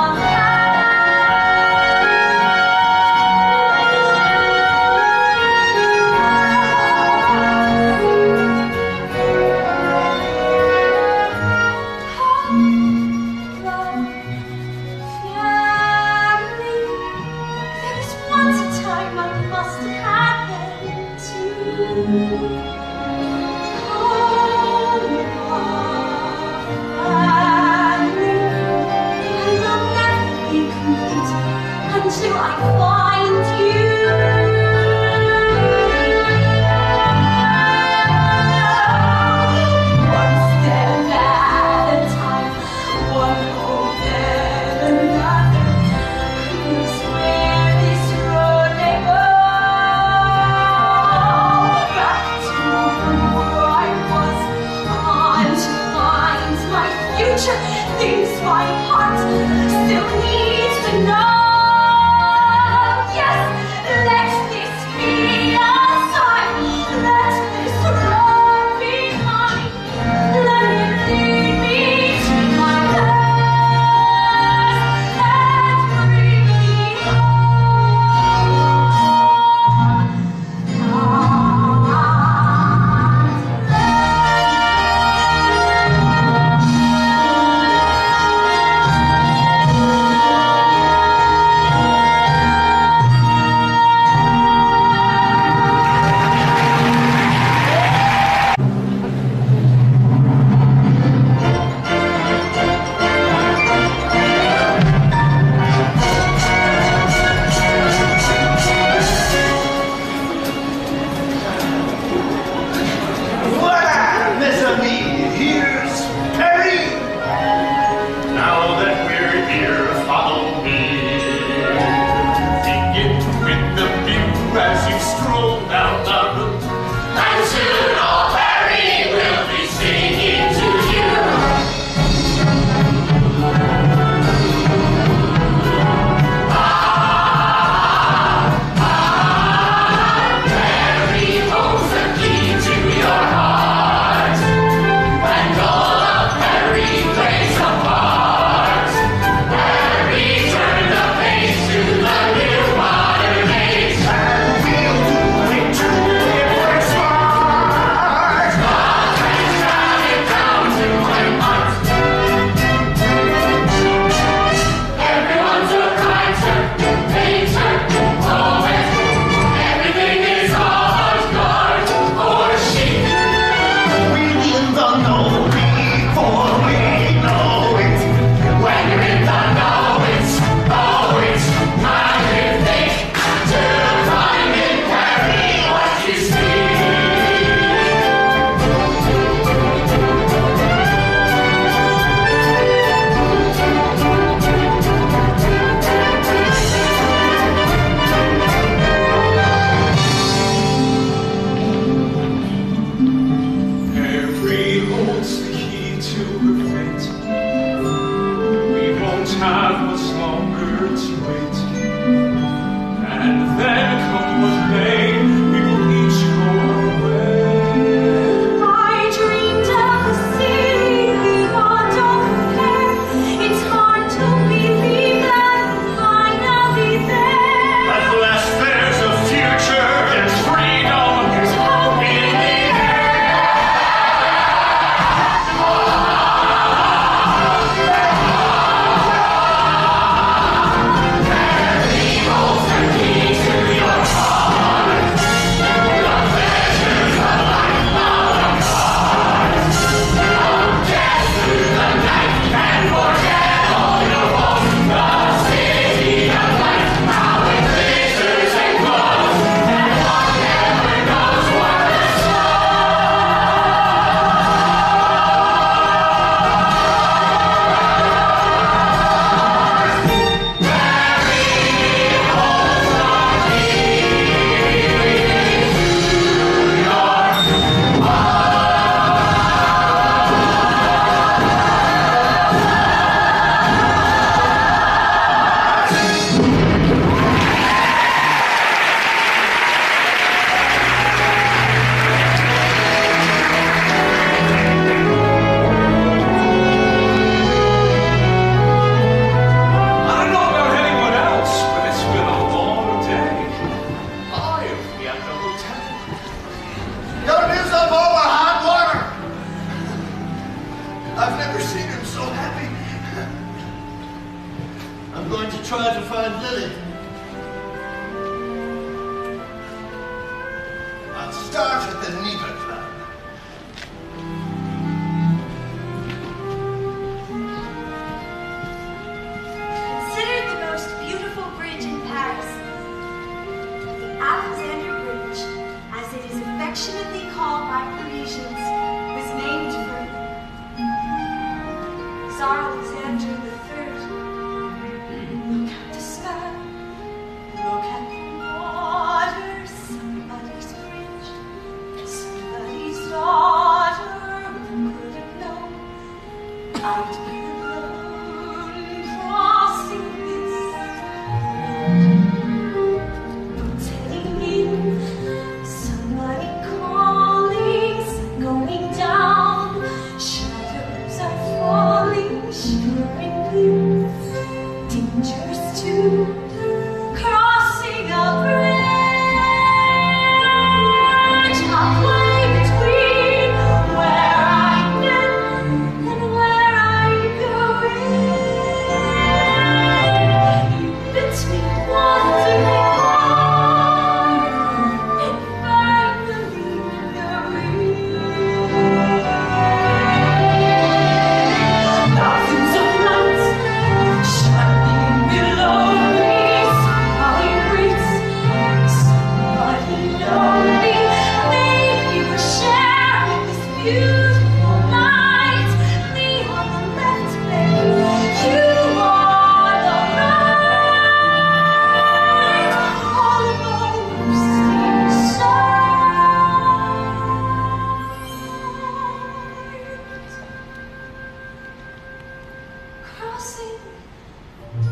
there was once a time I must have had them too. Family, I will never be complete until I find you. One step at a time, one hope then another. Who's where this road may go? Back to where I was, on to find my future. Things my heart still needs to know. Yes, let this be a sign. Let this road be mine. Let it lead me to my past and bring me home. I've never seen him so happy. I'm going to try to find Lily. I'll start at the Neva Club. Considered the most beautiful bridge in Paris, the Alexander Bridge, as it is affectionately called by Parisians, was named for Tsar Alexander III. Look at the sky, look at the water, somebody's bridge, somebody's daughter, who could have known I'd be alone crossing this bridge. Telling you, somebody calling, sun going down, shadows are falling, shimmering blue. Dangerous too, crossing a bridge, halfway between where I've been and where I'm going. You bid me wander and finally thousands of lights shining below me. Somebody waits, somebody lonely. Maybe we're sharing this beautiful night. Me on the left bank, you on the right. All alone, seems so crossing the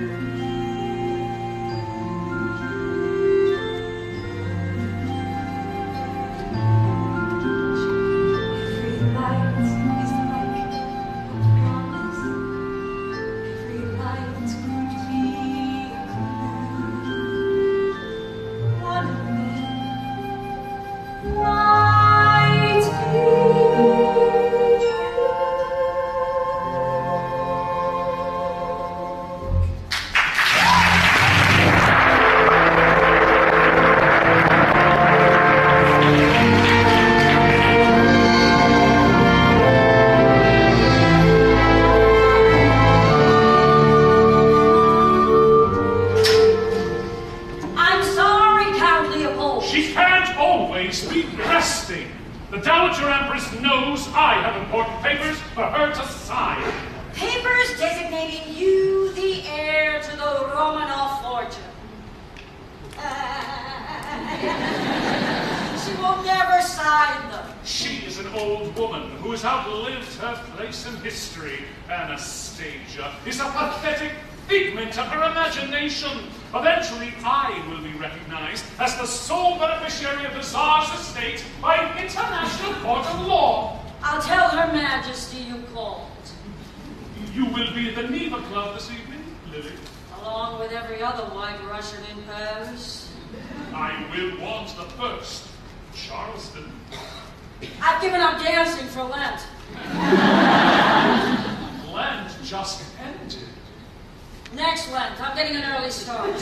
Every light is like a promise. Every light could be a clue. One of them might be you. I'm sorry, Count Leopold. She can't always be resting. The Dowager Empress knows I have important papers for her to sign. Papers designating you the heir to the Romanov fortune. She will never sign them. She is an old woman who has outlived her place in history. Anastasia is a pathetic figment of her imagination. Eventually, I will be recognized as the sole beneficiary of the Tsar's estate by an international court of law. I'll tell Her Majesty you called, You will be at the Neva Club this evening, Lily. along with every other white Russian in Paris. I will want the first, Charleston. I've given up dancing for Lent. Lent just ended. Next Lent, I'm getting an early start.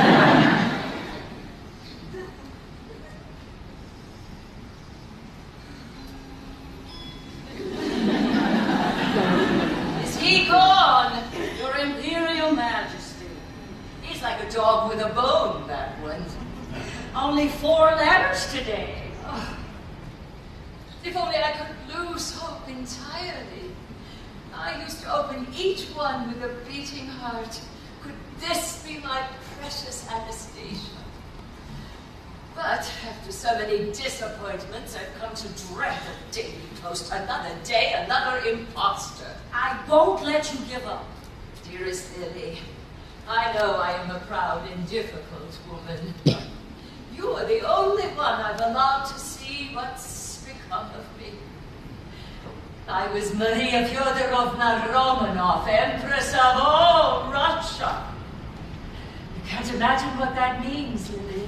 Is he gone? Your Imperial Majesty. He's like a dog with a bone, that one. Only 4 letters today. Oh, if only I could lose hope entirely. I used to open each one with a beating heart. Could this be my precious Anastasia? But after so many disappointments, I've come to dread the daily post. Another day, another imposter. I won't let you give up. Dearest Lily, I know I am a proud and difficult woman. You are the only one I've allowed to see what's become of me. I was Maria Fyodorovna Romanov, Empress of all Russia. You can't imagine what that means, Lily.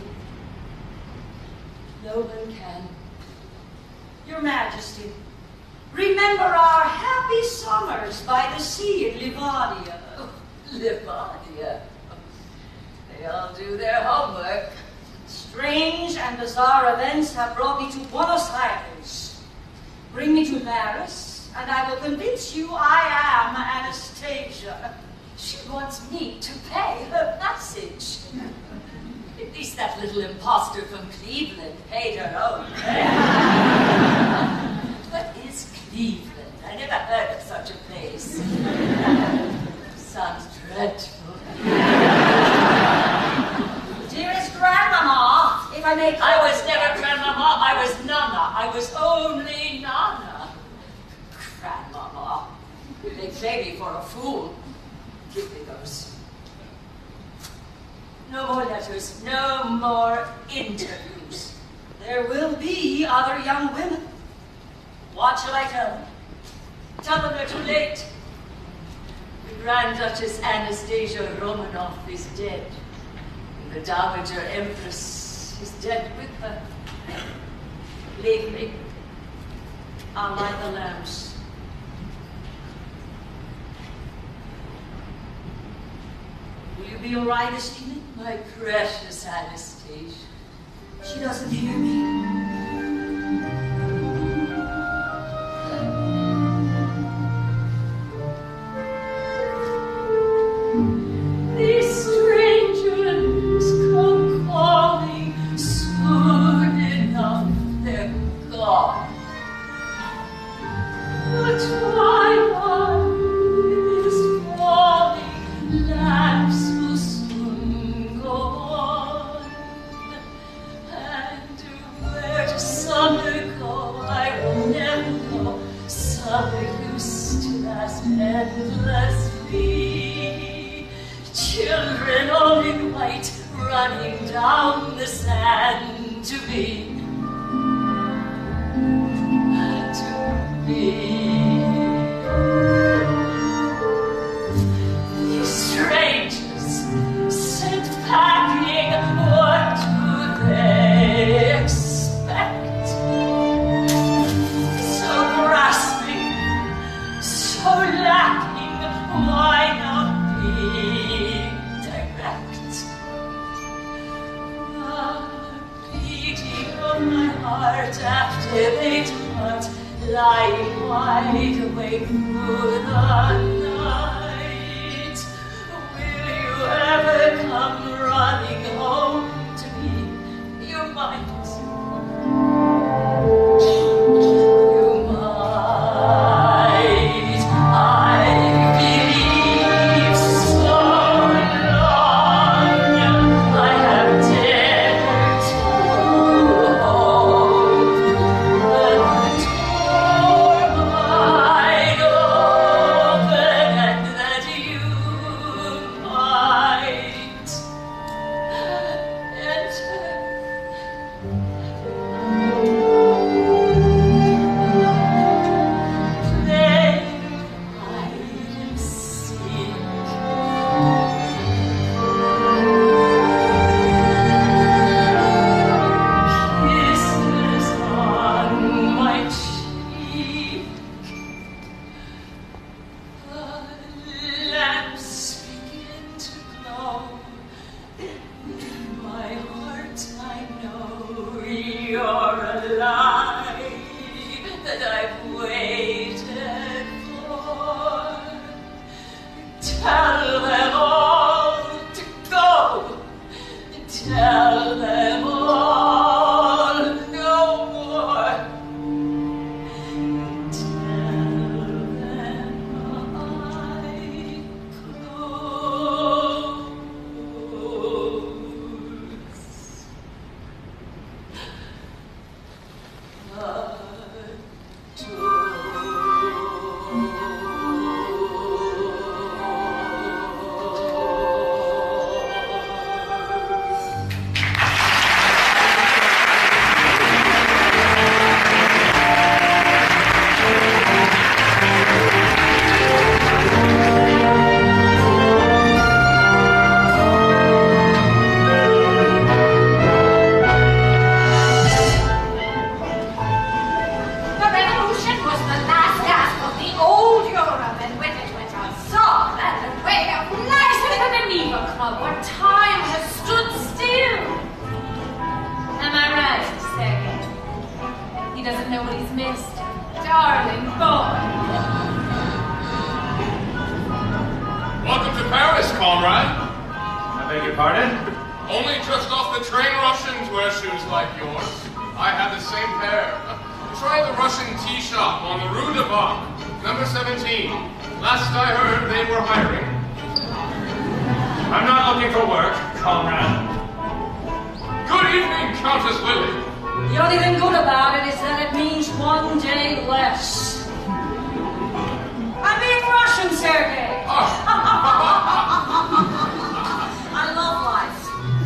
No one can. Your Majesty, remember our happy lovely summers by the sea in Livonia. Livonia? They all do their homework. Strange and bizarre events have brought me to Buenos Aires. Bring me to Paris, and I will convince you I am Anastasia. She wants me to pay her passage. At least that little imposter from Cleveland paid her own. What is Cleveland? I never heard of such a place. Sounds dreadful. Dearest Grandmama, if I may... I was never Grandmama, I was Nana. I was only Nana. Grandmama. They play me for a fool. Give me those. No more letters, no more interviews. There will be other young women. What shall I tell them? Tell them they're too late. The Grand Duchess Anastasia Romanov is dead. And the Dowager Empress is dead with her. Leave me. I'll light the lamps. Will you be all right this evening? My precious Anastasia. She doesn't hear me. These strangers come calling, soon enough they're gone. The twilight is falling, lamps will soon go on. And where does summer go? I will never know. Summer used to last endlessly. Children all in white running down the sand to be. These strangers sent packing, what do they expect? So grasping, so lacking, why not be direct? The beating of my heart after they depart, lying wide awake through the night. Will you ever come running home to me? You might. You might. I believe so long I have dared to hope. But I know your pardon? Only just off the train Russians wear shoes like yours. I have the same pair. Try the Russian tea shop on the Rue de Bac, number 17. Last I heard, they were hiring. I'm not looking for work, comrade. Good evening, Countess Lily. The only thing good about it is that it means 1 day less. I'm being Russian, Sergei. I love life.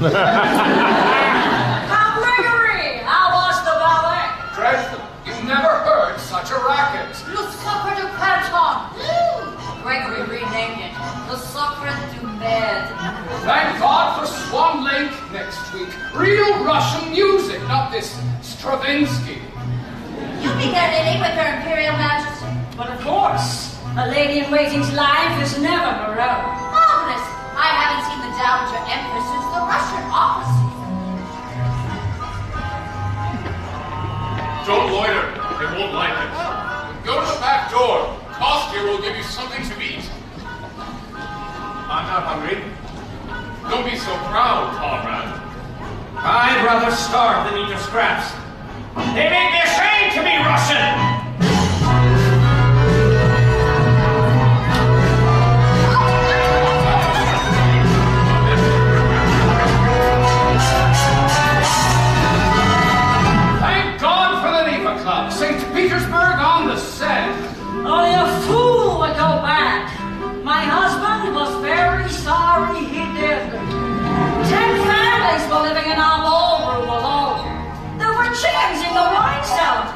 Count Gregory, how was the ballet? Dreadful. You never heard such a racket. Le Sacre du Canton. Gregory renamed it the Sacre du Bed. Thank God for Swan Lake next week. Real Russian music, not this Stravinsky. You'll be getting in with her Imperial Majesty. But of course, a lady-in-waiting's life is never her own. Marvelous. I haven't seen the Dowager Empress since the Russian opera season. Don't loiter. They won't like it. Go to the back door. Kostya will give you something to eat. I'm not hungry. Don't be so proud, comrade. I'd rather starve than eat your scraps. They make me ashamed to be Russian! Thank God for the Neva Club. St. Petersburg on the Seine. Only a fool would go back. My husband was very sorry he did. 10 families were living in our ballroom alone. There were chickens in the wine cellar.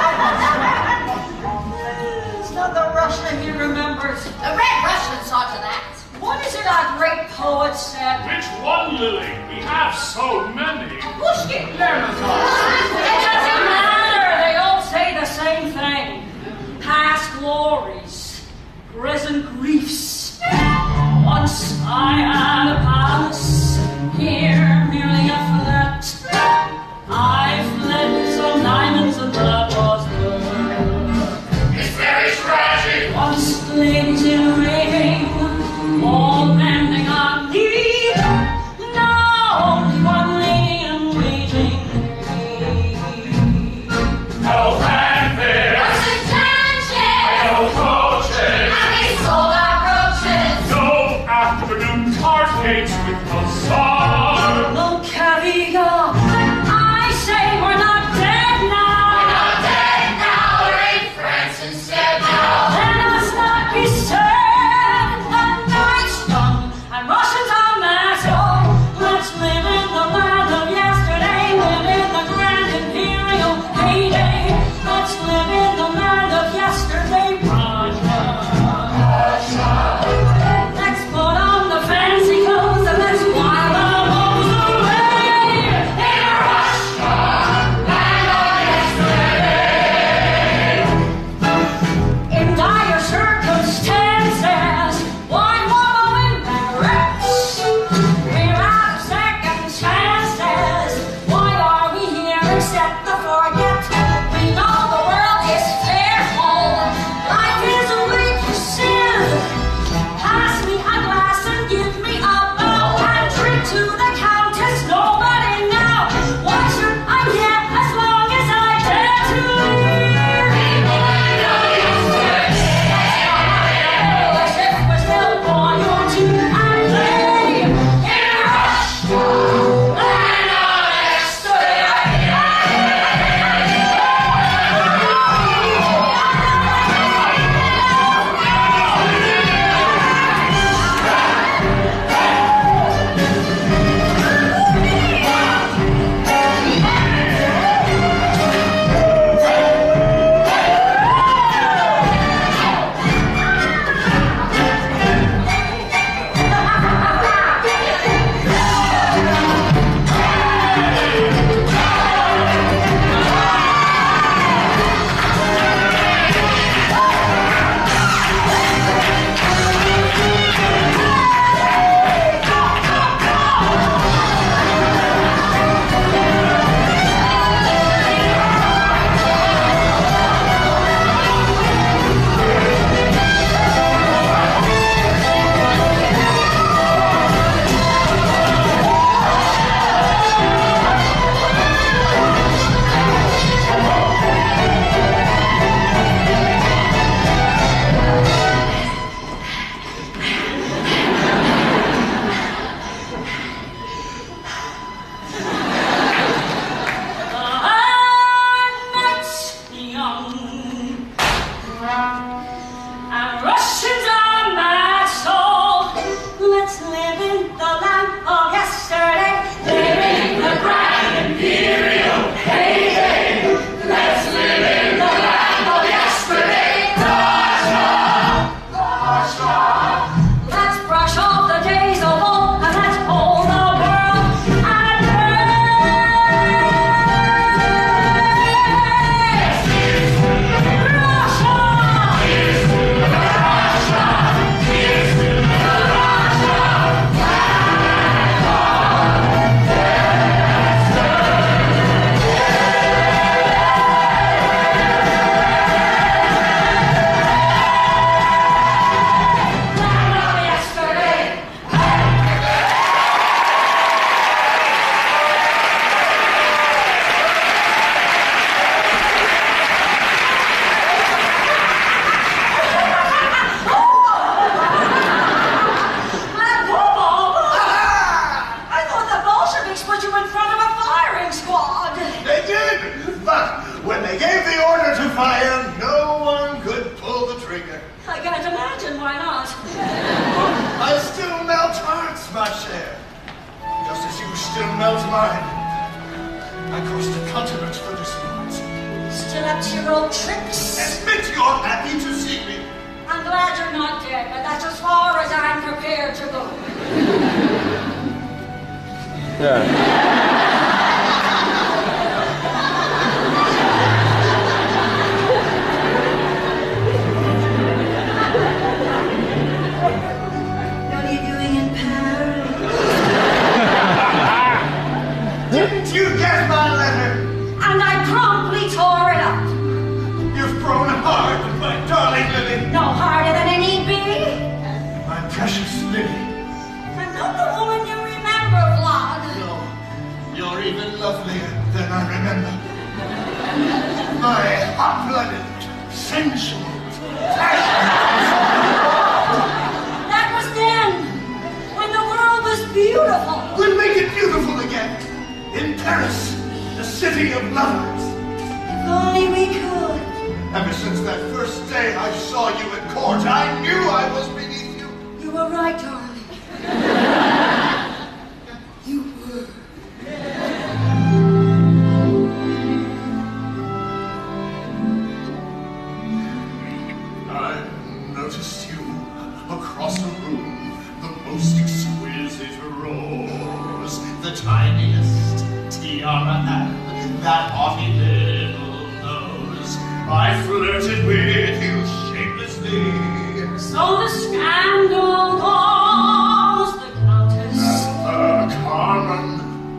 It's not the Russia he remembers. The Red Russian saw to that. What is it our great poet said? Which one, Lily? We have so many. Pushkin. It doesn't matter. They all say the same thing. Past glories, present griefs. Once I had a palace, here merely a flat. I fled some diamonds and that was good. It's very tragic. Once ladies in waiting, all bending on me. Now only one lady in waiting. No fanfare. No coaches. No afternoon card games with the Tsar. No caviar. I say we're not dead now. Let us not be sad. dear? I can't imagine why not. I still melt hearts, ma chère. Just as you still melt mine. I crossed the continent for this moment. Still up to your old tricks? Admit you're happy to see me. I'm glad you're not dead, but that's as far as I'm prepared to go. What are you doing in Paris? Didn't you get my letter? And I promptly tore it up. You've grown hard, my darling Lily. No harder than it need be. My precious Lily. I'm not the woman you remember, Vlad. No, you're even lovelier than I remember. My hot-blooded, sensual, That was then, when the world was beautiful. we'll make it beautiful again. In Paris, the city of lovers. If only we could. Ever since that first day I saw you at court, I knew I was beneath you. You were right, darling. You were. I noticed you across a room, the most exquisite rose, the tiniest tiara and that haughty little nose. I flirted with you shamelessly. So the scandal goes, the Countess. A common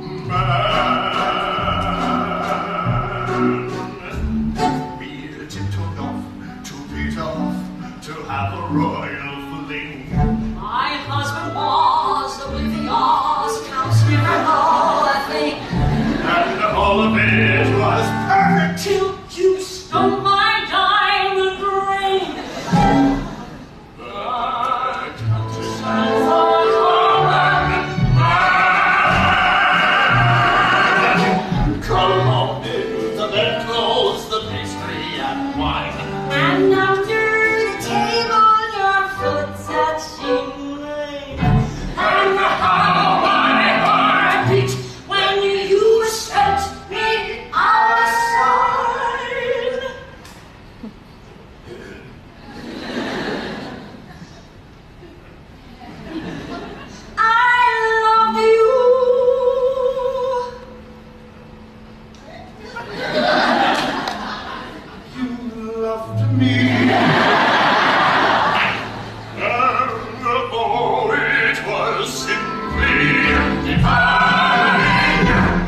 man. We tiptoed off to beat off to have a royal fling. My husband was oblivious, counts never know a thing. And all of it was perfect. Till you stole my diamond ring. The Countess And and for common man. Come on in, the bedclothes, the pastry and wine. and under the table your foot's at shingling. And how my heart beat when you set me aside. I love you. You loved me. And oh, it was simply divine.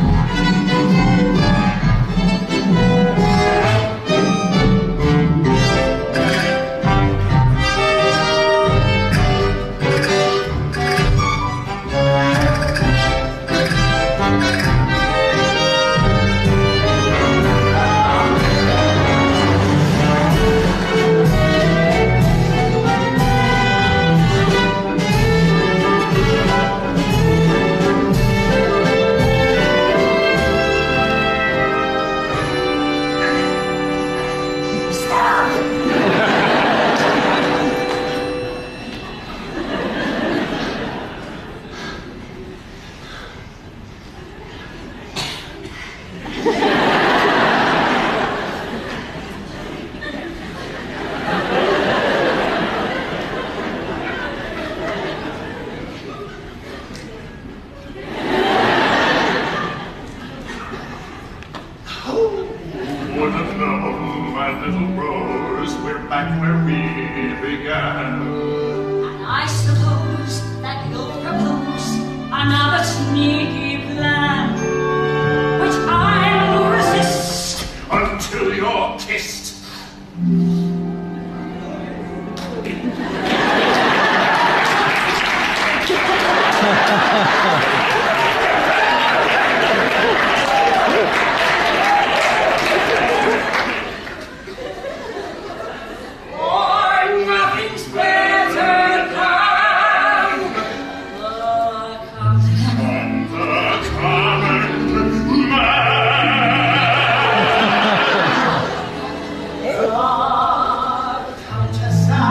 Would have known, my little rose, we're back where we began. And I suppose that you'll propose another sneaky plan, which I'll resist. Until you're kissed. Or nothing's better than the Countess. And the common man. The Countess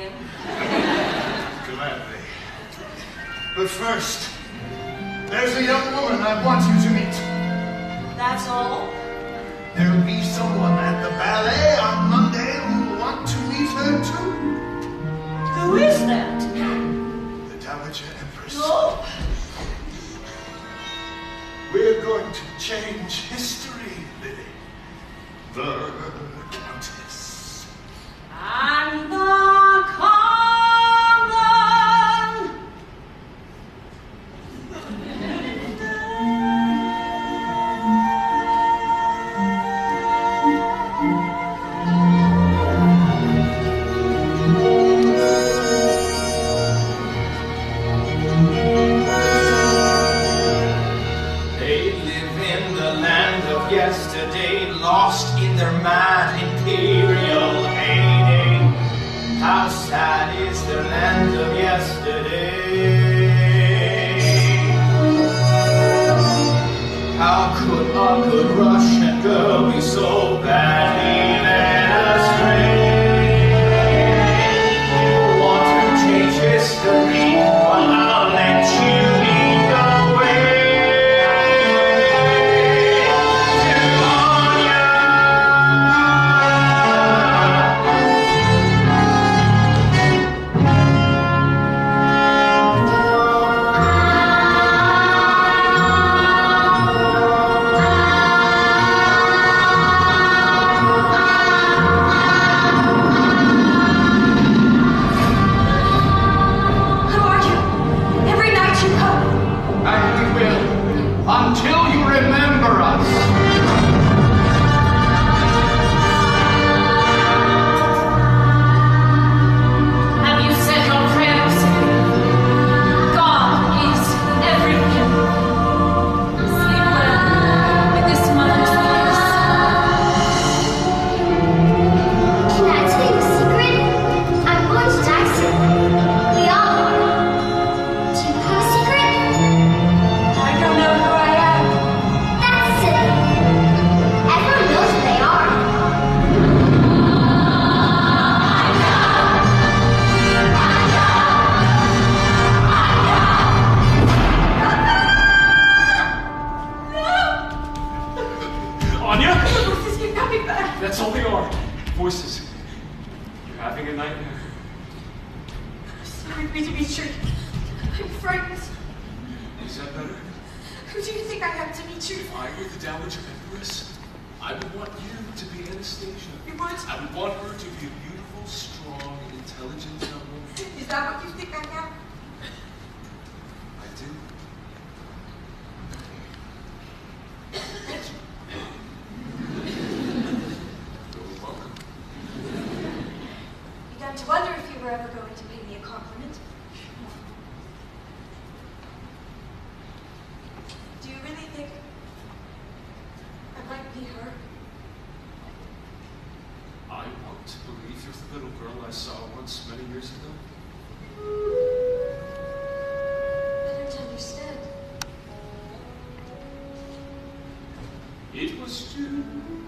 him? Gladly. But first, there's a young woman I want you to meet. That's all? There'll be someone at the ballet on Monday who'll want to meet her too. Who is that? The Dowager Empress. No. We're going to change history, Lily. The Countess. And the common. Yesterday, lost in their mad imperial hating. How sad is their land of yesterday. How could a good Russian girl be so badly led astray? You want to change history, well, I'll let you lead the way. Until you remember us. Have you said your prayers? God is everything. Sleep well with this mother's peace. Can I tell you a secret? I'm going to die soon. We all are. Do you have a secret? I don't know who I am. That's silly. Everyone knows who they are. Anya? The voices keep coming back. That's all they are. Voices. You're having a nightmare. Scared me to be true. I'm frightened. Is that better? Who do you think I am to be true? If I were the Dowager Empress, I would want you to be Anastasia. You would? I would want her to be a beautiful, strong, intelligent young woman. Is that what you think I am? I do. You're welcome. Began to wonder if you were ever going to pay me a compliment. Do you really think I might be her? I want to believe you're the little girl I saw once many years ago. I don't understand. It was June.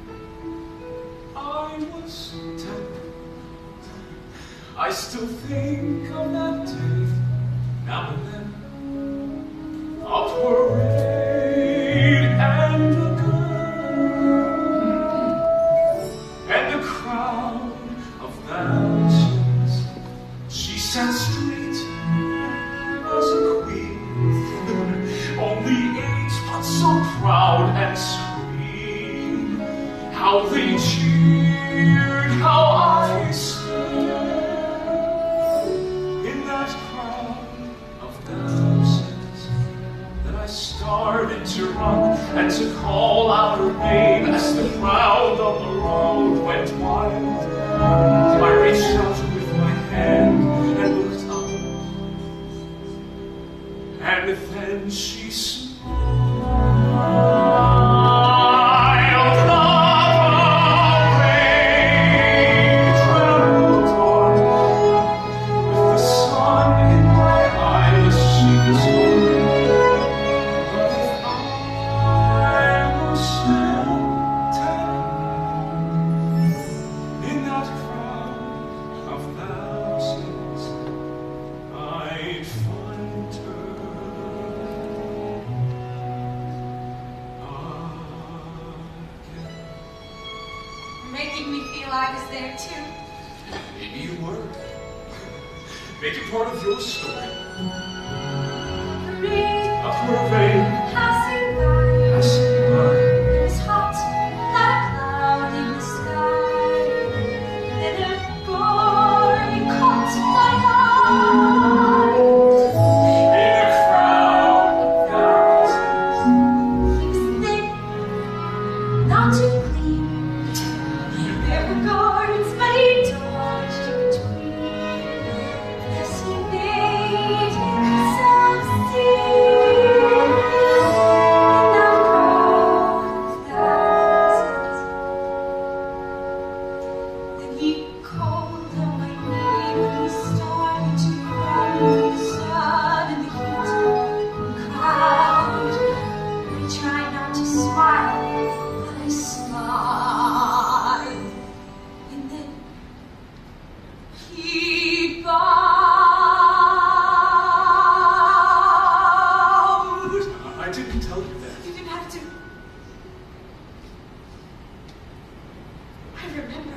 I was 10. I still think of that day now and then. A parade and a girl and a crowd of thousands. She sat straight as a queen, only 8, but so proud and sweet. How they cheered, how I stood in that crowd of thousands. Then I started to run and to call out her name as the crowd on the road went wild. I reached out with my hand and looked up, and then she smiled. In that crowd of thousands. I was there too. Maybe you were. Make it part of your story. A parade Passing by, passing by. it was hot, not a cloud in the sky. Then a boy caught my eye. In a crowd of thousands. He was thick, not too clean. There were guards, but he dodged in between. As he made himself seen in that crowd of thousands. Then he called on my name and he started to run through the sun and the heat and crowd. I tried not to smile, but I smiled. And then he bowed. I didn't tell you that. You didn't have to. I remember.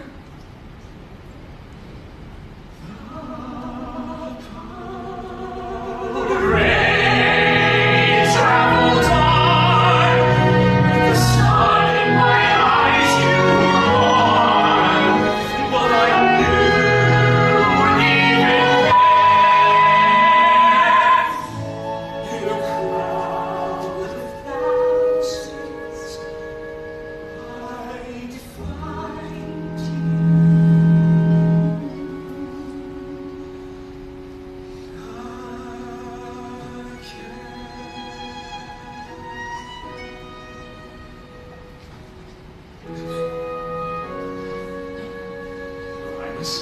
Rain travels on, the sun in my eyes you on, but I knew even then, in a crowd of thousands, I defined you. Your Highness.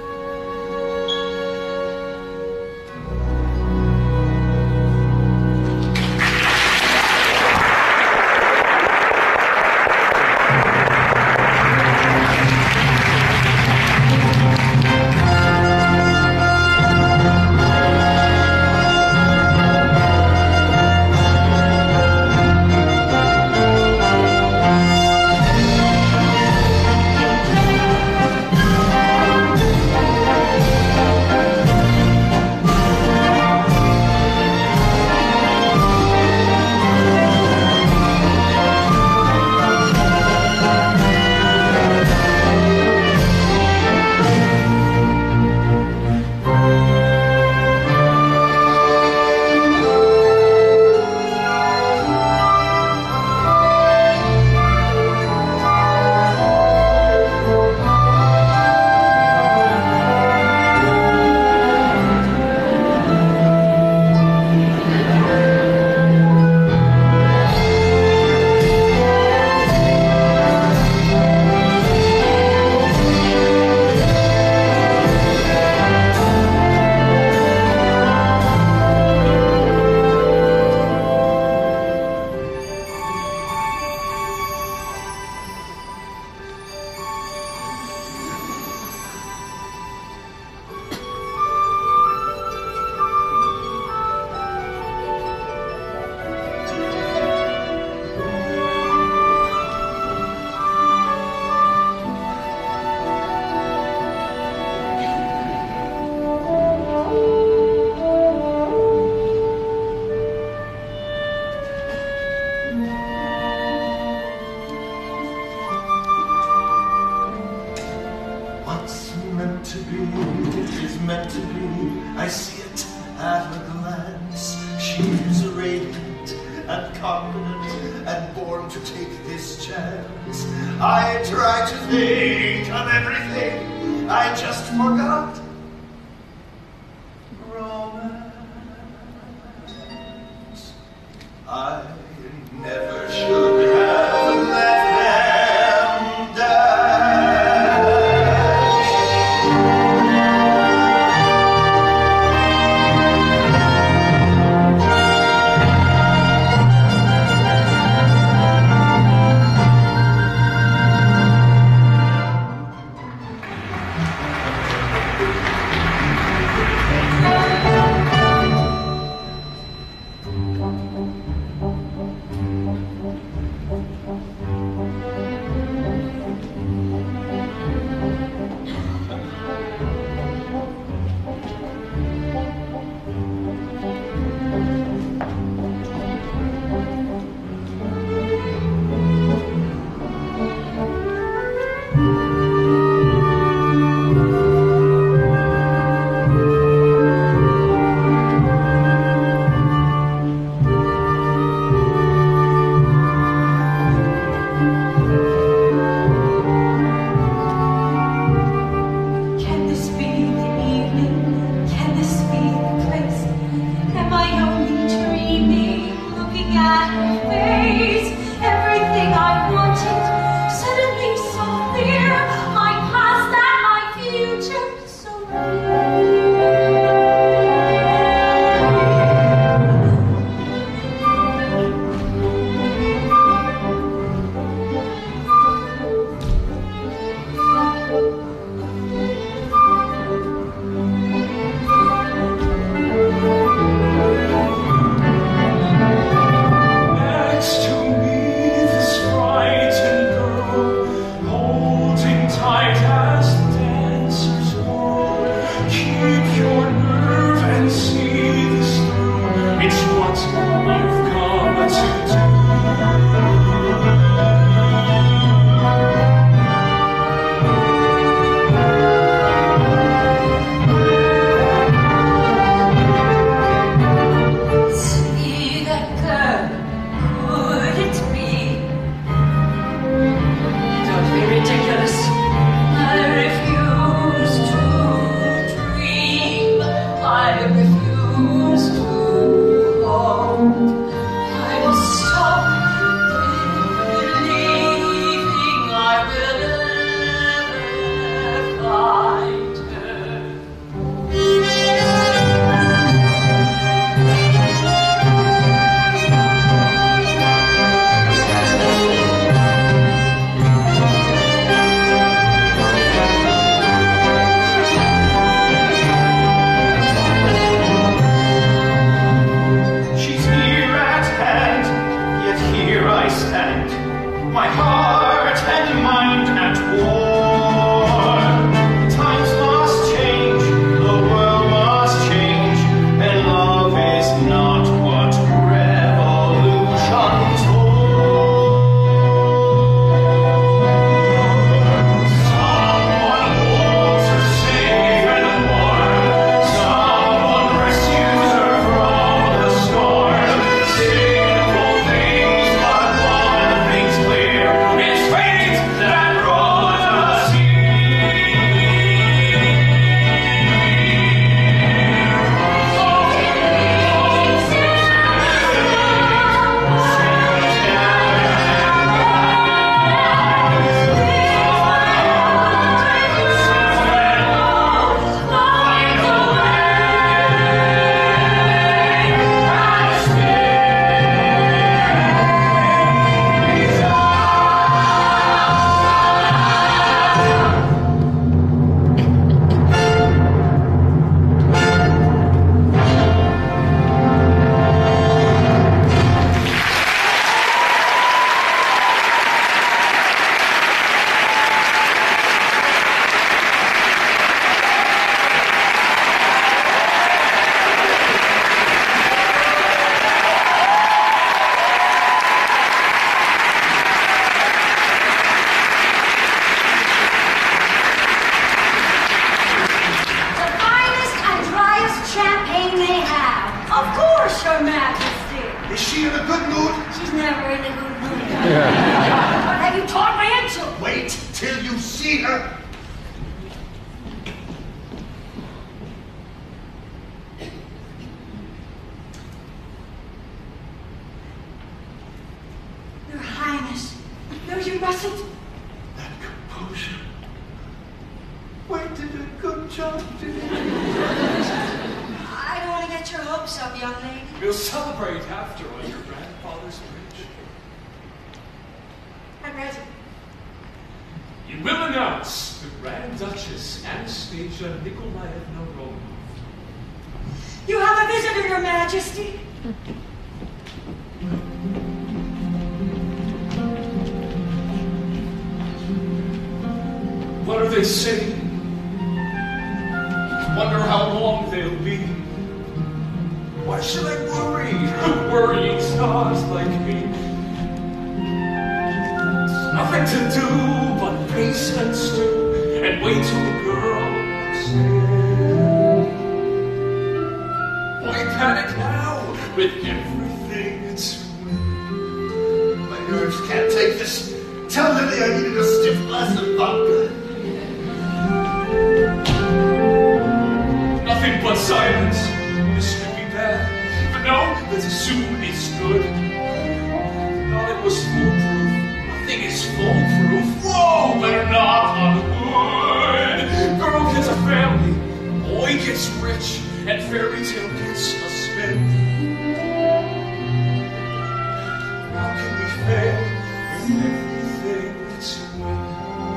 What's meant to be is meant to be. I see it at a glance. She's radiant and confident and born to take this chance. I try to think of everything I just forgot. Romance. I never should have let them die. Of course, Your Majesty. Is she in a good mood? She's never in a good mood. What have you taught my angel? Wait till you see her. Your Highness. No, you mustn't. That composure. Wait did a good job, didn't you? I don't want to get your hopes up, young lady. We'll celebrate after on your grandfather's bridge. I'm ready. You will announce the Grand Duchess Anastasia Nikolaevna Romanov. You have a visitor, Your Majesty. What are they saying? Wonder how long they'll be. Why should I worry? Worrying stars like me. Nothing to do but pace and stew and wait till the girl says, why panic now with everything to win? My nerves can't take this. Tell Lily I needed a stiff glass of vodka. Nothing but silence. This could be bad. But no, let's assume it's good. Thought it was foolproof. Nothing is foolproof. Whoa, better knock on wood. Girl gets a family, boy gets rich, and fairy tale gets a spin. How can we fail with everything to win?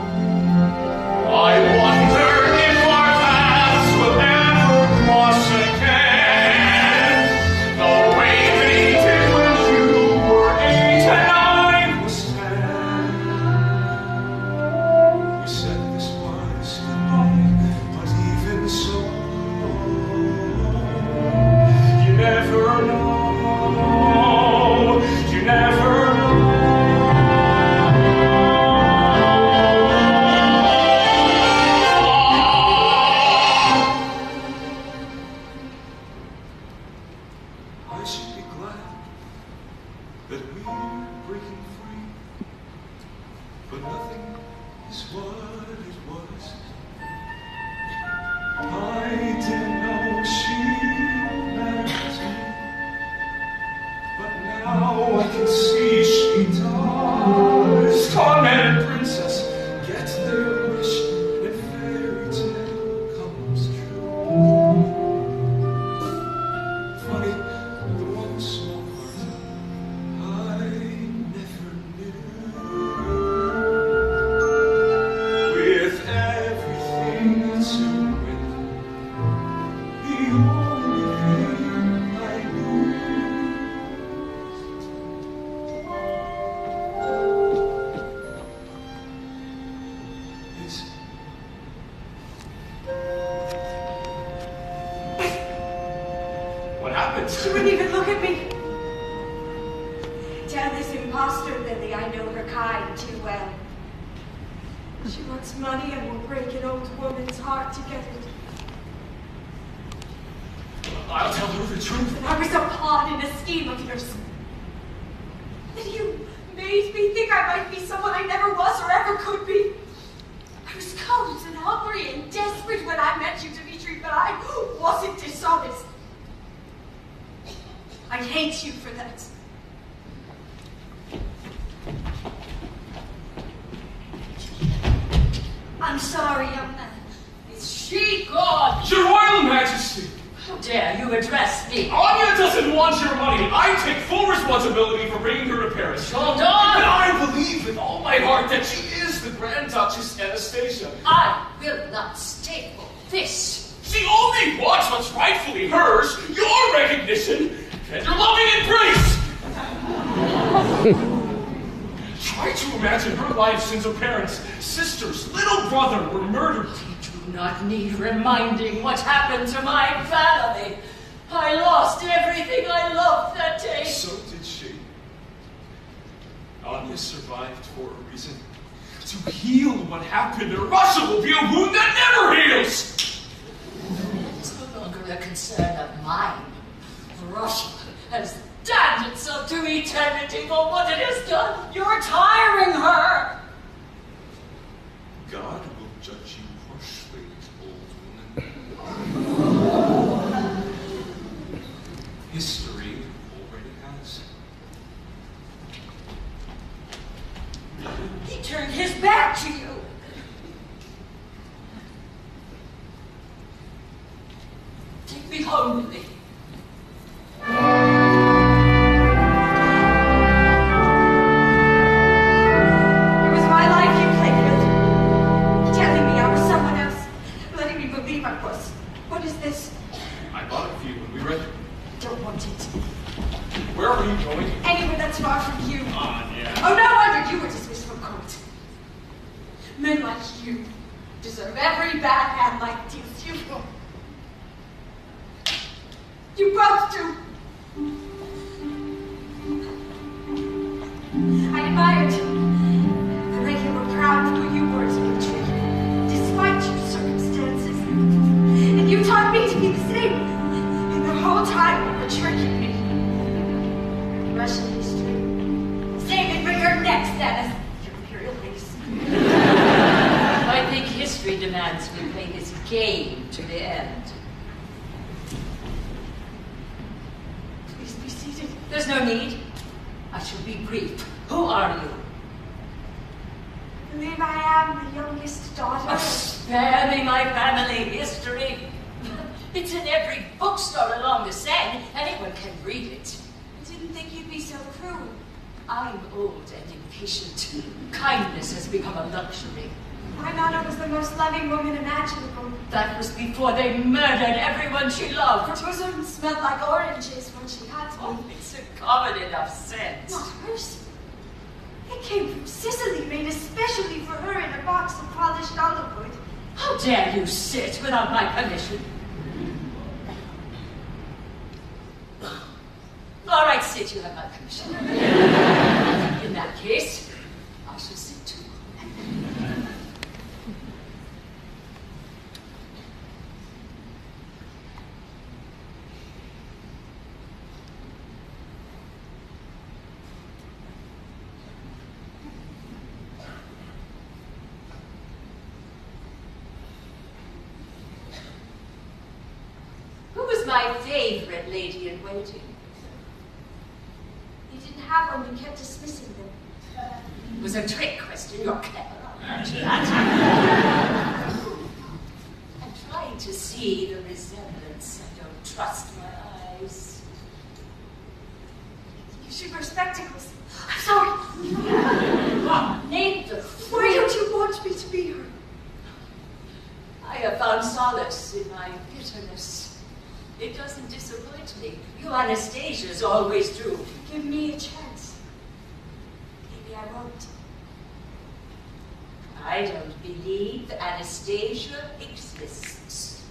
I wonder if our paths will ever cross again, the way they did when you were 8 and I was 10. You said this was goodbye, but even so, you never know, you never know. I should be glad that we're breaking free, but nothing is what it was. I didn't know she meant me, but now I can see she does. Carmen and Princess get their wish, and fairy tale comes true. Funny, the one small part I never knew. With everything to win, the only thing I knew is what happened? She wouldn't even look at me. Tell this imposter, Lily, I know her kind too well. She wants money and will break an old woman's heart to get it. I'll tell her the truth. And I was a pawn in a scheme of yours. And you made me think I might be someone I never was or ever could be. I was cold and hungry and desperate when I met you, Dimitri, but I wasn't dishonest. I hate you for that. I'm sorry, young man. Is she gone? Your Royal Majesty! How dare you address me? Anya doesn't want your money. I take full responsibility for bringing her to Paris. Hold But on! I believe with all my heart that she is the Grand Duchess Anastasia. I will not stay for this. She only wants what's rightfully hers, your recognition, and your loving embrace. Try to imagine her life since her parents, sisters, little brother were murdered. You do not need reminding what happened to my family. I lost everything I loved that day. So did she. Anya survived for a reason. To heal what happened in Russia will be a wound that never heals. It's no longer a concern of mine. Russia has damned itself to eternity for what it has done. You're tiring her! God will judge you harshly, old woman. History already has. He turned his back to you. Take me home with me. It was my life you played with. Telling me I was someone else. Letting me believe I was. What is this? I bought it for you when we read it. Don't want it. Where are you going? Anywhere that's far from you. Anya. Oh, no wonder you were dismissed from court. Men like you deserve every bad hand like deals you for. You both do. I admired the way you were proud of who you were as a country, despite your circumstances. And you taught me to be the same. And the whole time you were tricking me. Russian history. Save it for your next status, your imperial race. I think history demands we play this game to the end. Please be seated. There's no need. I shall be brief. Who are you? I believe I am the youngest daughter. Oh, spare me my family history. It's in every bookstore along the Seine. Anyone can read it. I didn't think you'd be so cruel. I'm old and impatient. Kindness has become a luxury. My Nana was the most loving woman imaginable. That was before they murdered everyone she loved. Her bosom smelled like oranges when she had me. Oh, it's a common enough scent. Not hers. It came from Sicily, made especially for her in a box of polished olive wood. How dare you sit without my permission? All right, sit, you have my permission. In that case, I shall sit too. Who was my favorite lady in waiting? You didn't have one, you kept dismissing them. It was a trick question. You're clever, aren't you? I'm trying to see the resemblance. I don't trust my eyes. You should wear spectacles. I'm sorry. Name the Why don't you want me to be her? I have found solace in my bitterness. It doesn't disappoint me. You Anastasias always do. Give me a chance. Maybe I won't. I don't believe Anastasia exists.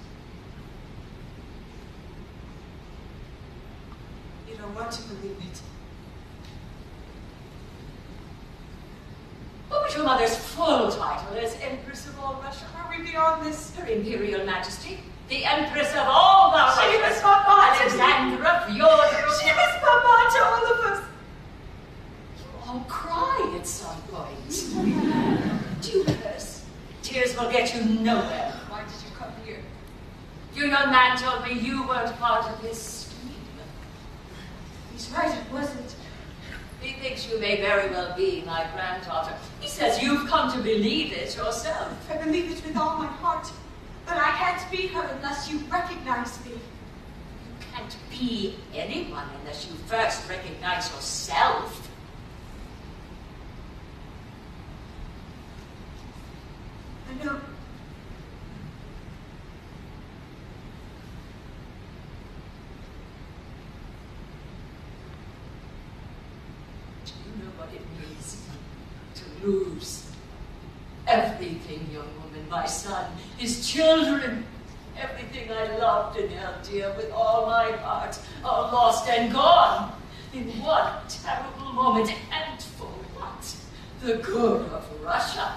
You don't want to believe it. What was your mother's full title as Empress of all Russia? Are we beyond this? Her Imperial Majesty, the Empress of all the She Russias, was Mama to me. Alexandra Fyodorowna. She was Mama to all of us. You all cry at some point. Do you curse? Tears will get you nowhere. Why did you come here? Your young man told me you weren't part of this scheme. He's right, it wasn't. He thinks you may very well be my granddaughter. He says you've come to believe it yourself. I believe it with all my heart. But I can't be her unless you recognize me. You can't be anyone unless you first recognize yourself. I know. Do you know what it means to lose everything, young woman, my son, his children, everything I loved and held dear with all my heart, all lost and gone in one terrible moment, and for what? The good of Russia.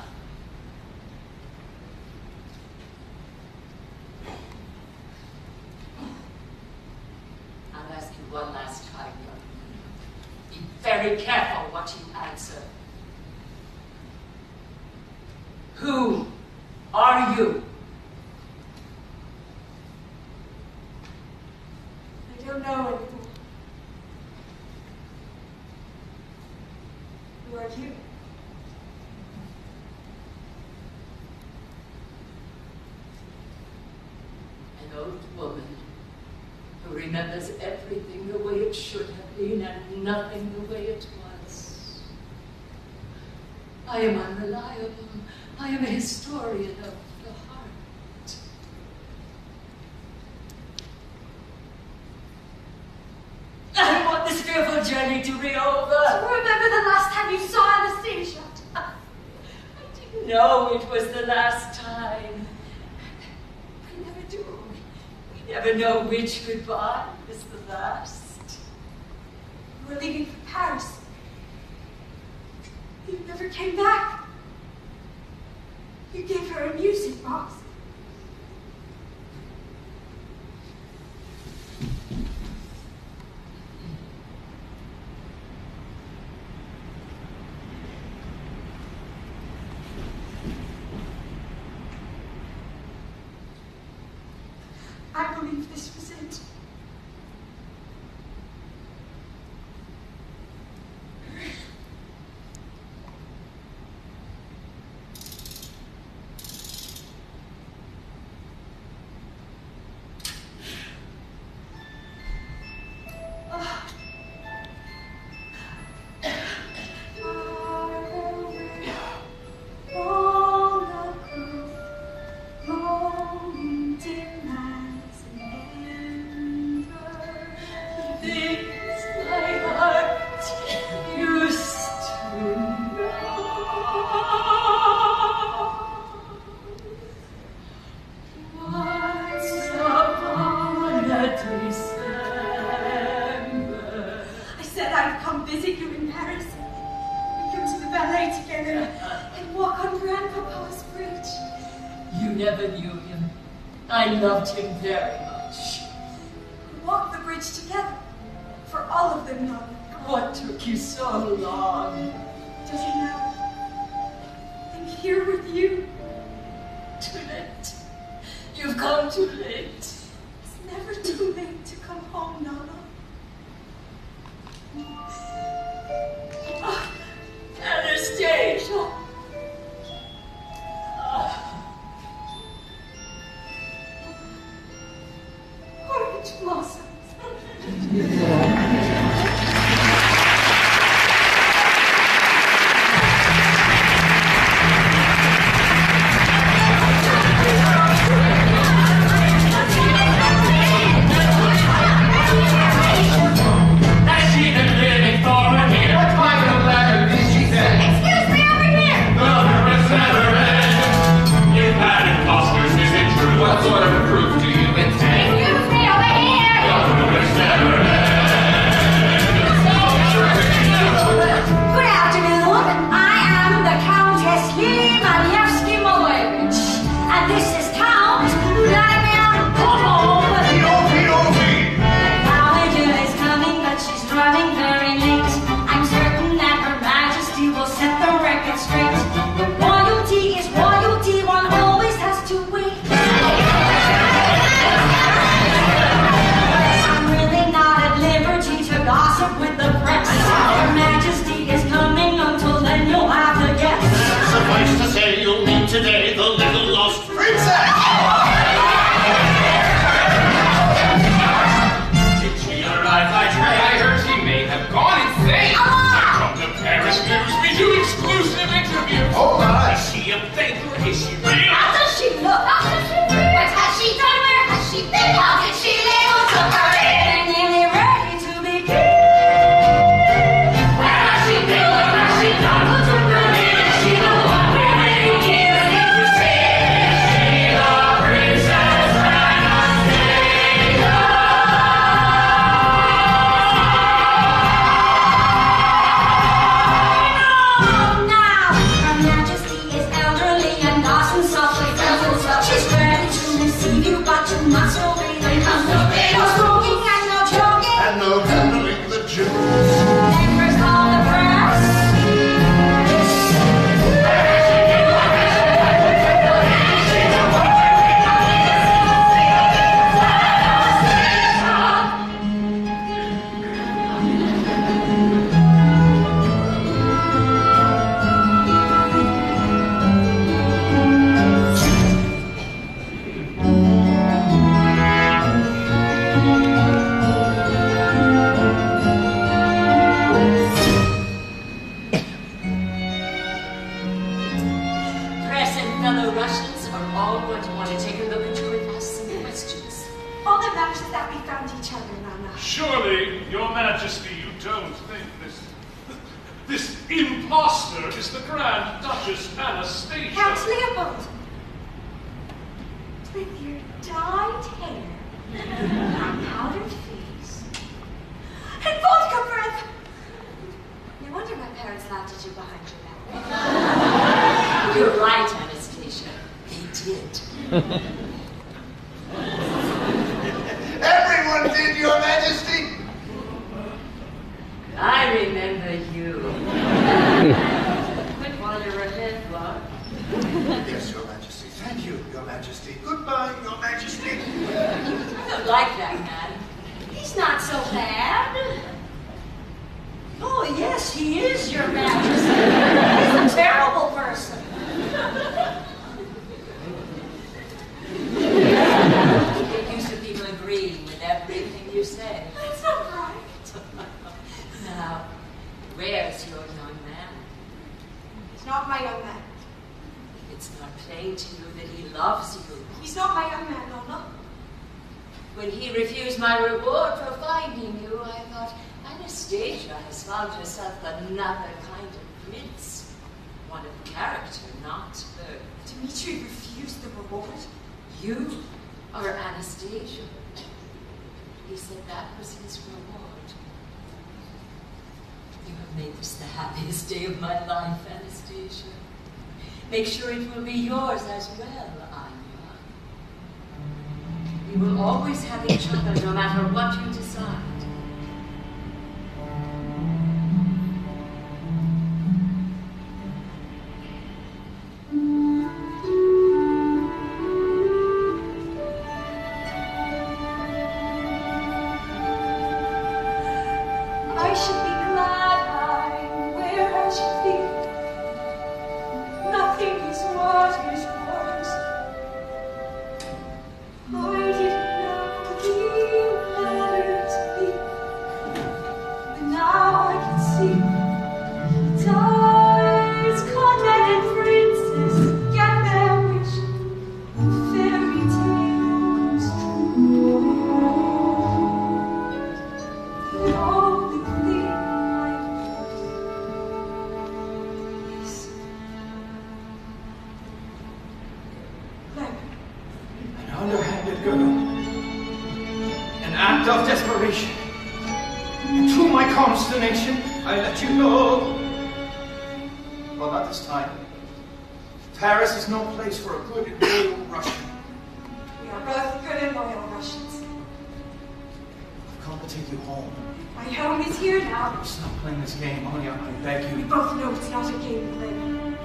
I'll ask you One last time, young man. Be very careful what you answer. Who are you? I don't know anymore. Who are you? An old woman who remembers everything the way it should have been and nothing the way it was. I am unreliable. I am a historian of the heart. I want this fearful journey to be over. Do you remember the last time you saw Anastasia? I didn't know it was the last time. I never do. We never know which goodbye is the last. You were leaving for Paris. You never came back. You gave her a music box. I believe this was it. I loved him very much. We walked the bridge together. For all of them, Nana. What took you so long? Doesn't matter. I'm here with you. Too late. You've come too late. It's never too late to come home, Nana. Anastasia. Orange blossoms. What sort of proof do you intend? Excuse me, over here! Never Surely, Your Majesty, you don't think this impostor is the Grand Duchess Anastasia? Count Leopold! With your dyed hair, and powdered face, and vodka breath! No wonder my parents laughed at you behind your back. You're right, Anastasia. They did. Everyone did, Your Majesty. I remember you. But while you're ahead, what? Yes, Your Majesty. Thank you, Your Majesty. Goodbye, Your Majesty. I don't like that man. He's not so bad. Oh, yes, he is, Your Majesty. He's a terrible person. Get used to people agreeing with everything you say. That's not right. Now, where's your young man? He's not my young man. It's not plain to you that he loves you. He's not my young man, Lola. When he refused my reward for finding you, I thought, Anastasia has found herself another kind of prince. One of character, not her. Dmitri refused the reward. You are Anastasia. He said that was his reward. You have made this the happiest day of my life, Anastasia. Make sure it will be yours as well, Anya. We will always have each other no matter what you decide. I should be glad I'm where I should be. Nothing is what is was. I didn't know you mattered to me, but now I can see. Ties, convent and princes get their wish. The fairy tale comes true. The only thing I is lemon. An underhanded girl. An act of desperation. And to my consternation, I let you go. Well, not this time. Paris is no place for a good and loyal Russian. We are both good and loyal Russians. I've come to take you home. My home is here now. Stop playing this game, Anya. I beg We you. both know it's not a game we play.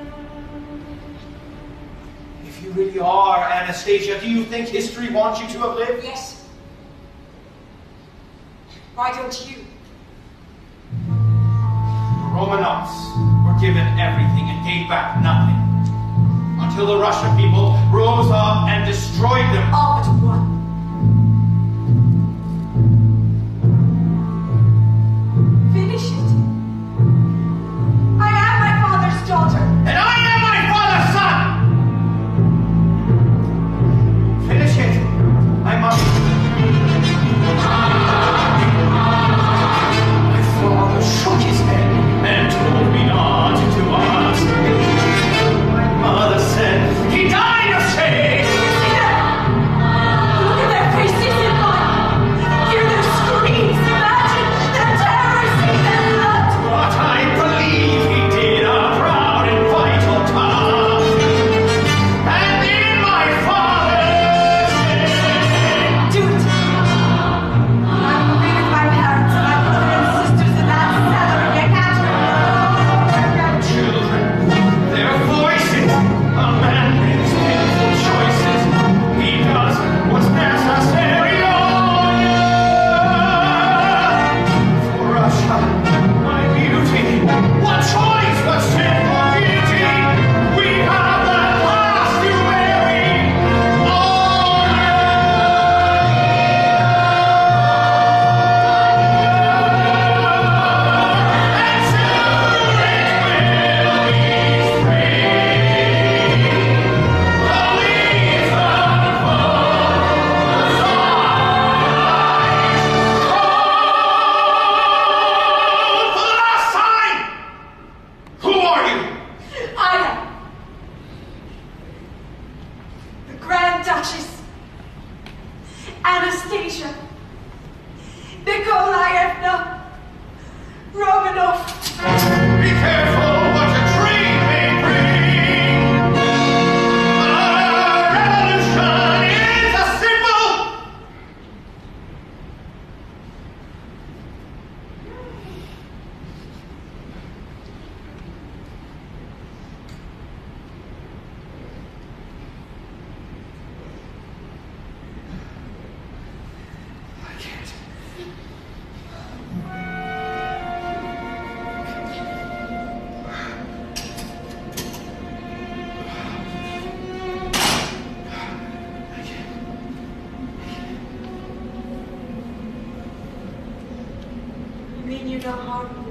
If you really are Anastasia, do you think history wants you to have lived? Yes. Why don't you? The Romanovs were given everything and gave back nothing. Until the Russian people rose up and destroyed them. All but one. Finish it. I am my father's daughter. And I am my father's son! Finish it. I must. My father shook his head and told me not to ask. My mother said, he died of shame! You mean you don't harm me?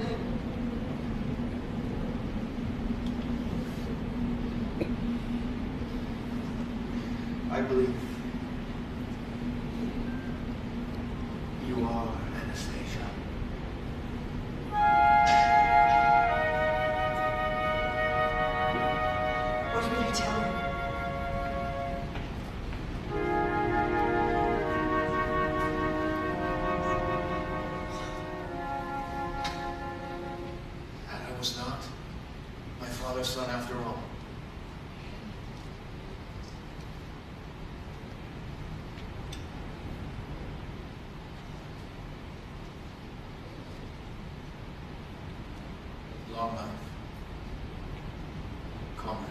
I believe you are Anastasia. What will you tell me? And I was not my father's son after all. Long life, comrade.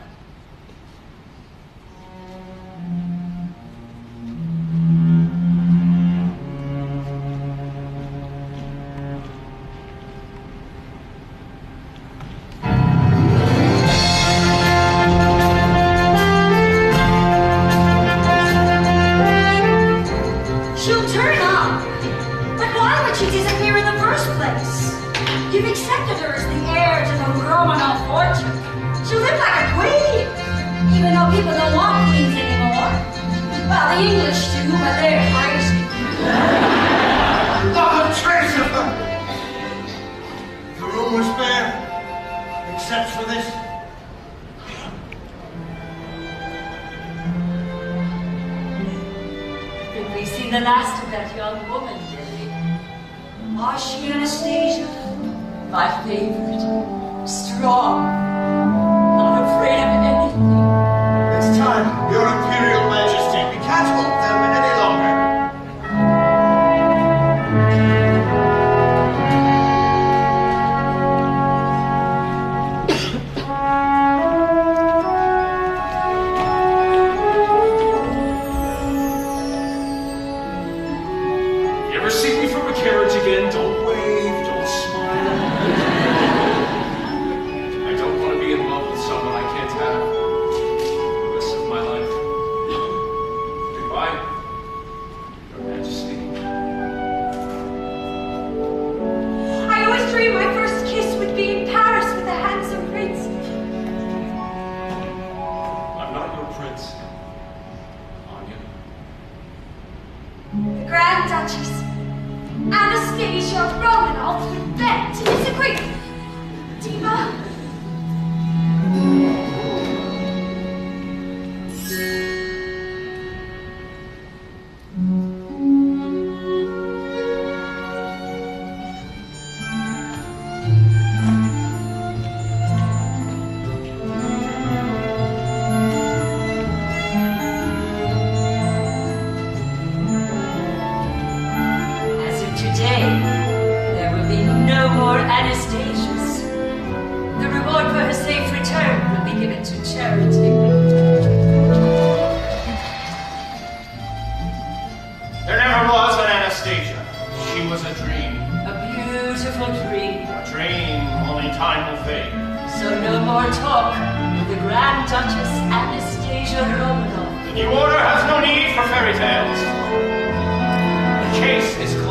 She'll turn up. But why would she disappear in the first place? You've accepted her as the heir to the Romanov fortune. She'll live like a queen, even though people don't want queens anymore. Well, the English do, but they're crazy. Not a trace of her! The room was bare, except for this. Did we see the last of that young woman, Lily? Was she Anastasia? My favorite. Strong. Not afraid of anything. It's time, Your Imperial Majesty. We can't hold them any longer. You ever see me from a carriage again, don't wave, don't smile. I don't want to be in love with someone I can't have the rest of my life. Goodbye, Your Majesty. I always dreamed my first kiss would be in Paris with a handsome prince. I'm not your prince, Anya. The Grand Duchess, Anastasia Romanov, would beg to disagree. Diva. As of today, there will be no more Anastasias. The reward for her safe return will be given to charity. There never was an Anastasia. She was a dream. A beautiful dream. A dream only time will fade. So no more talk of the Grand Duchess Anastasia Romanov. The new order has no need for fairy tales. The case is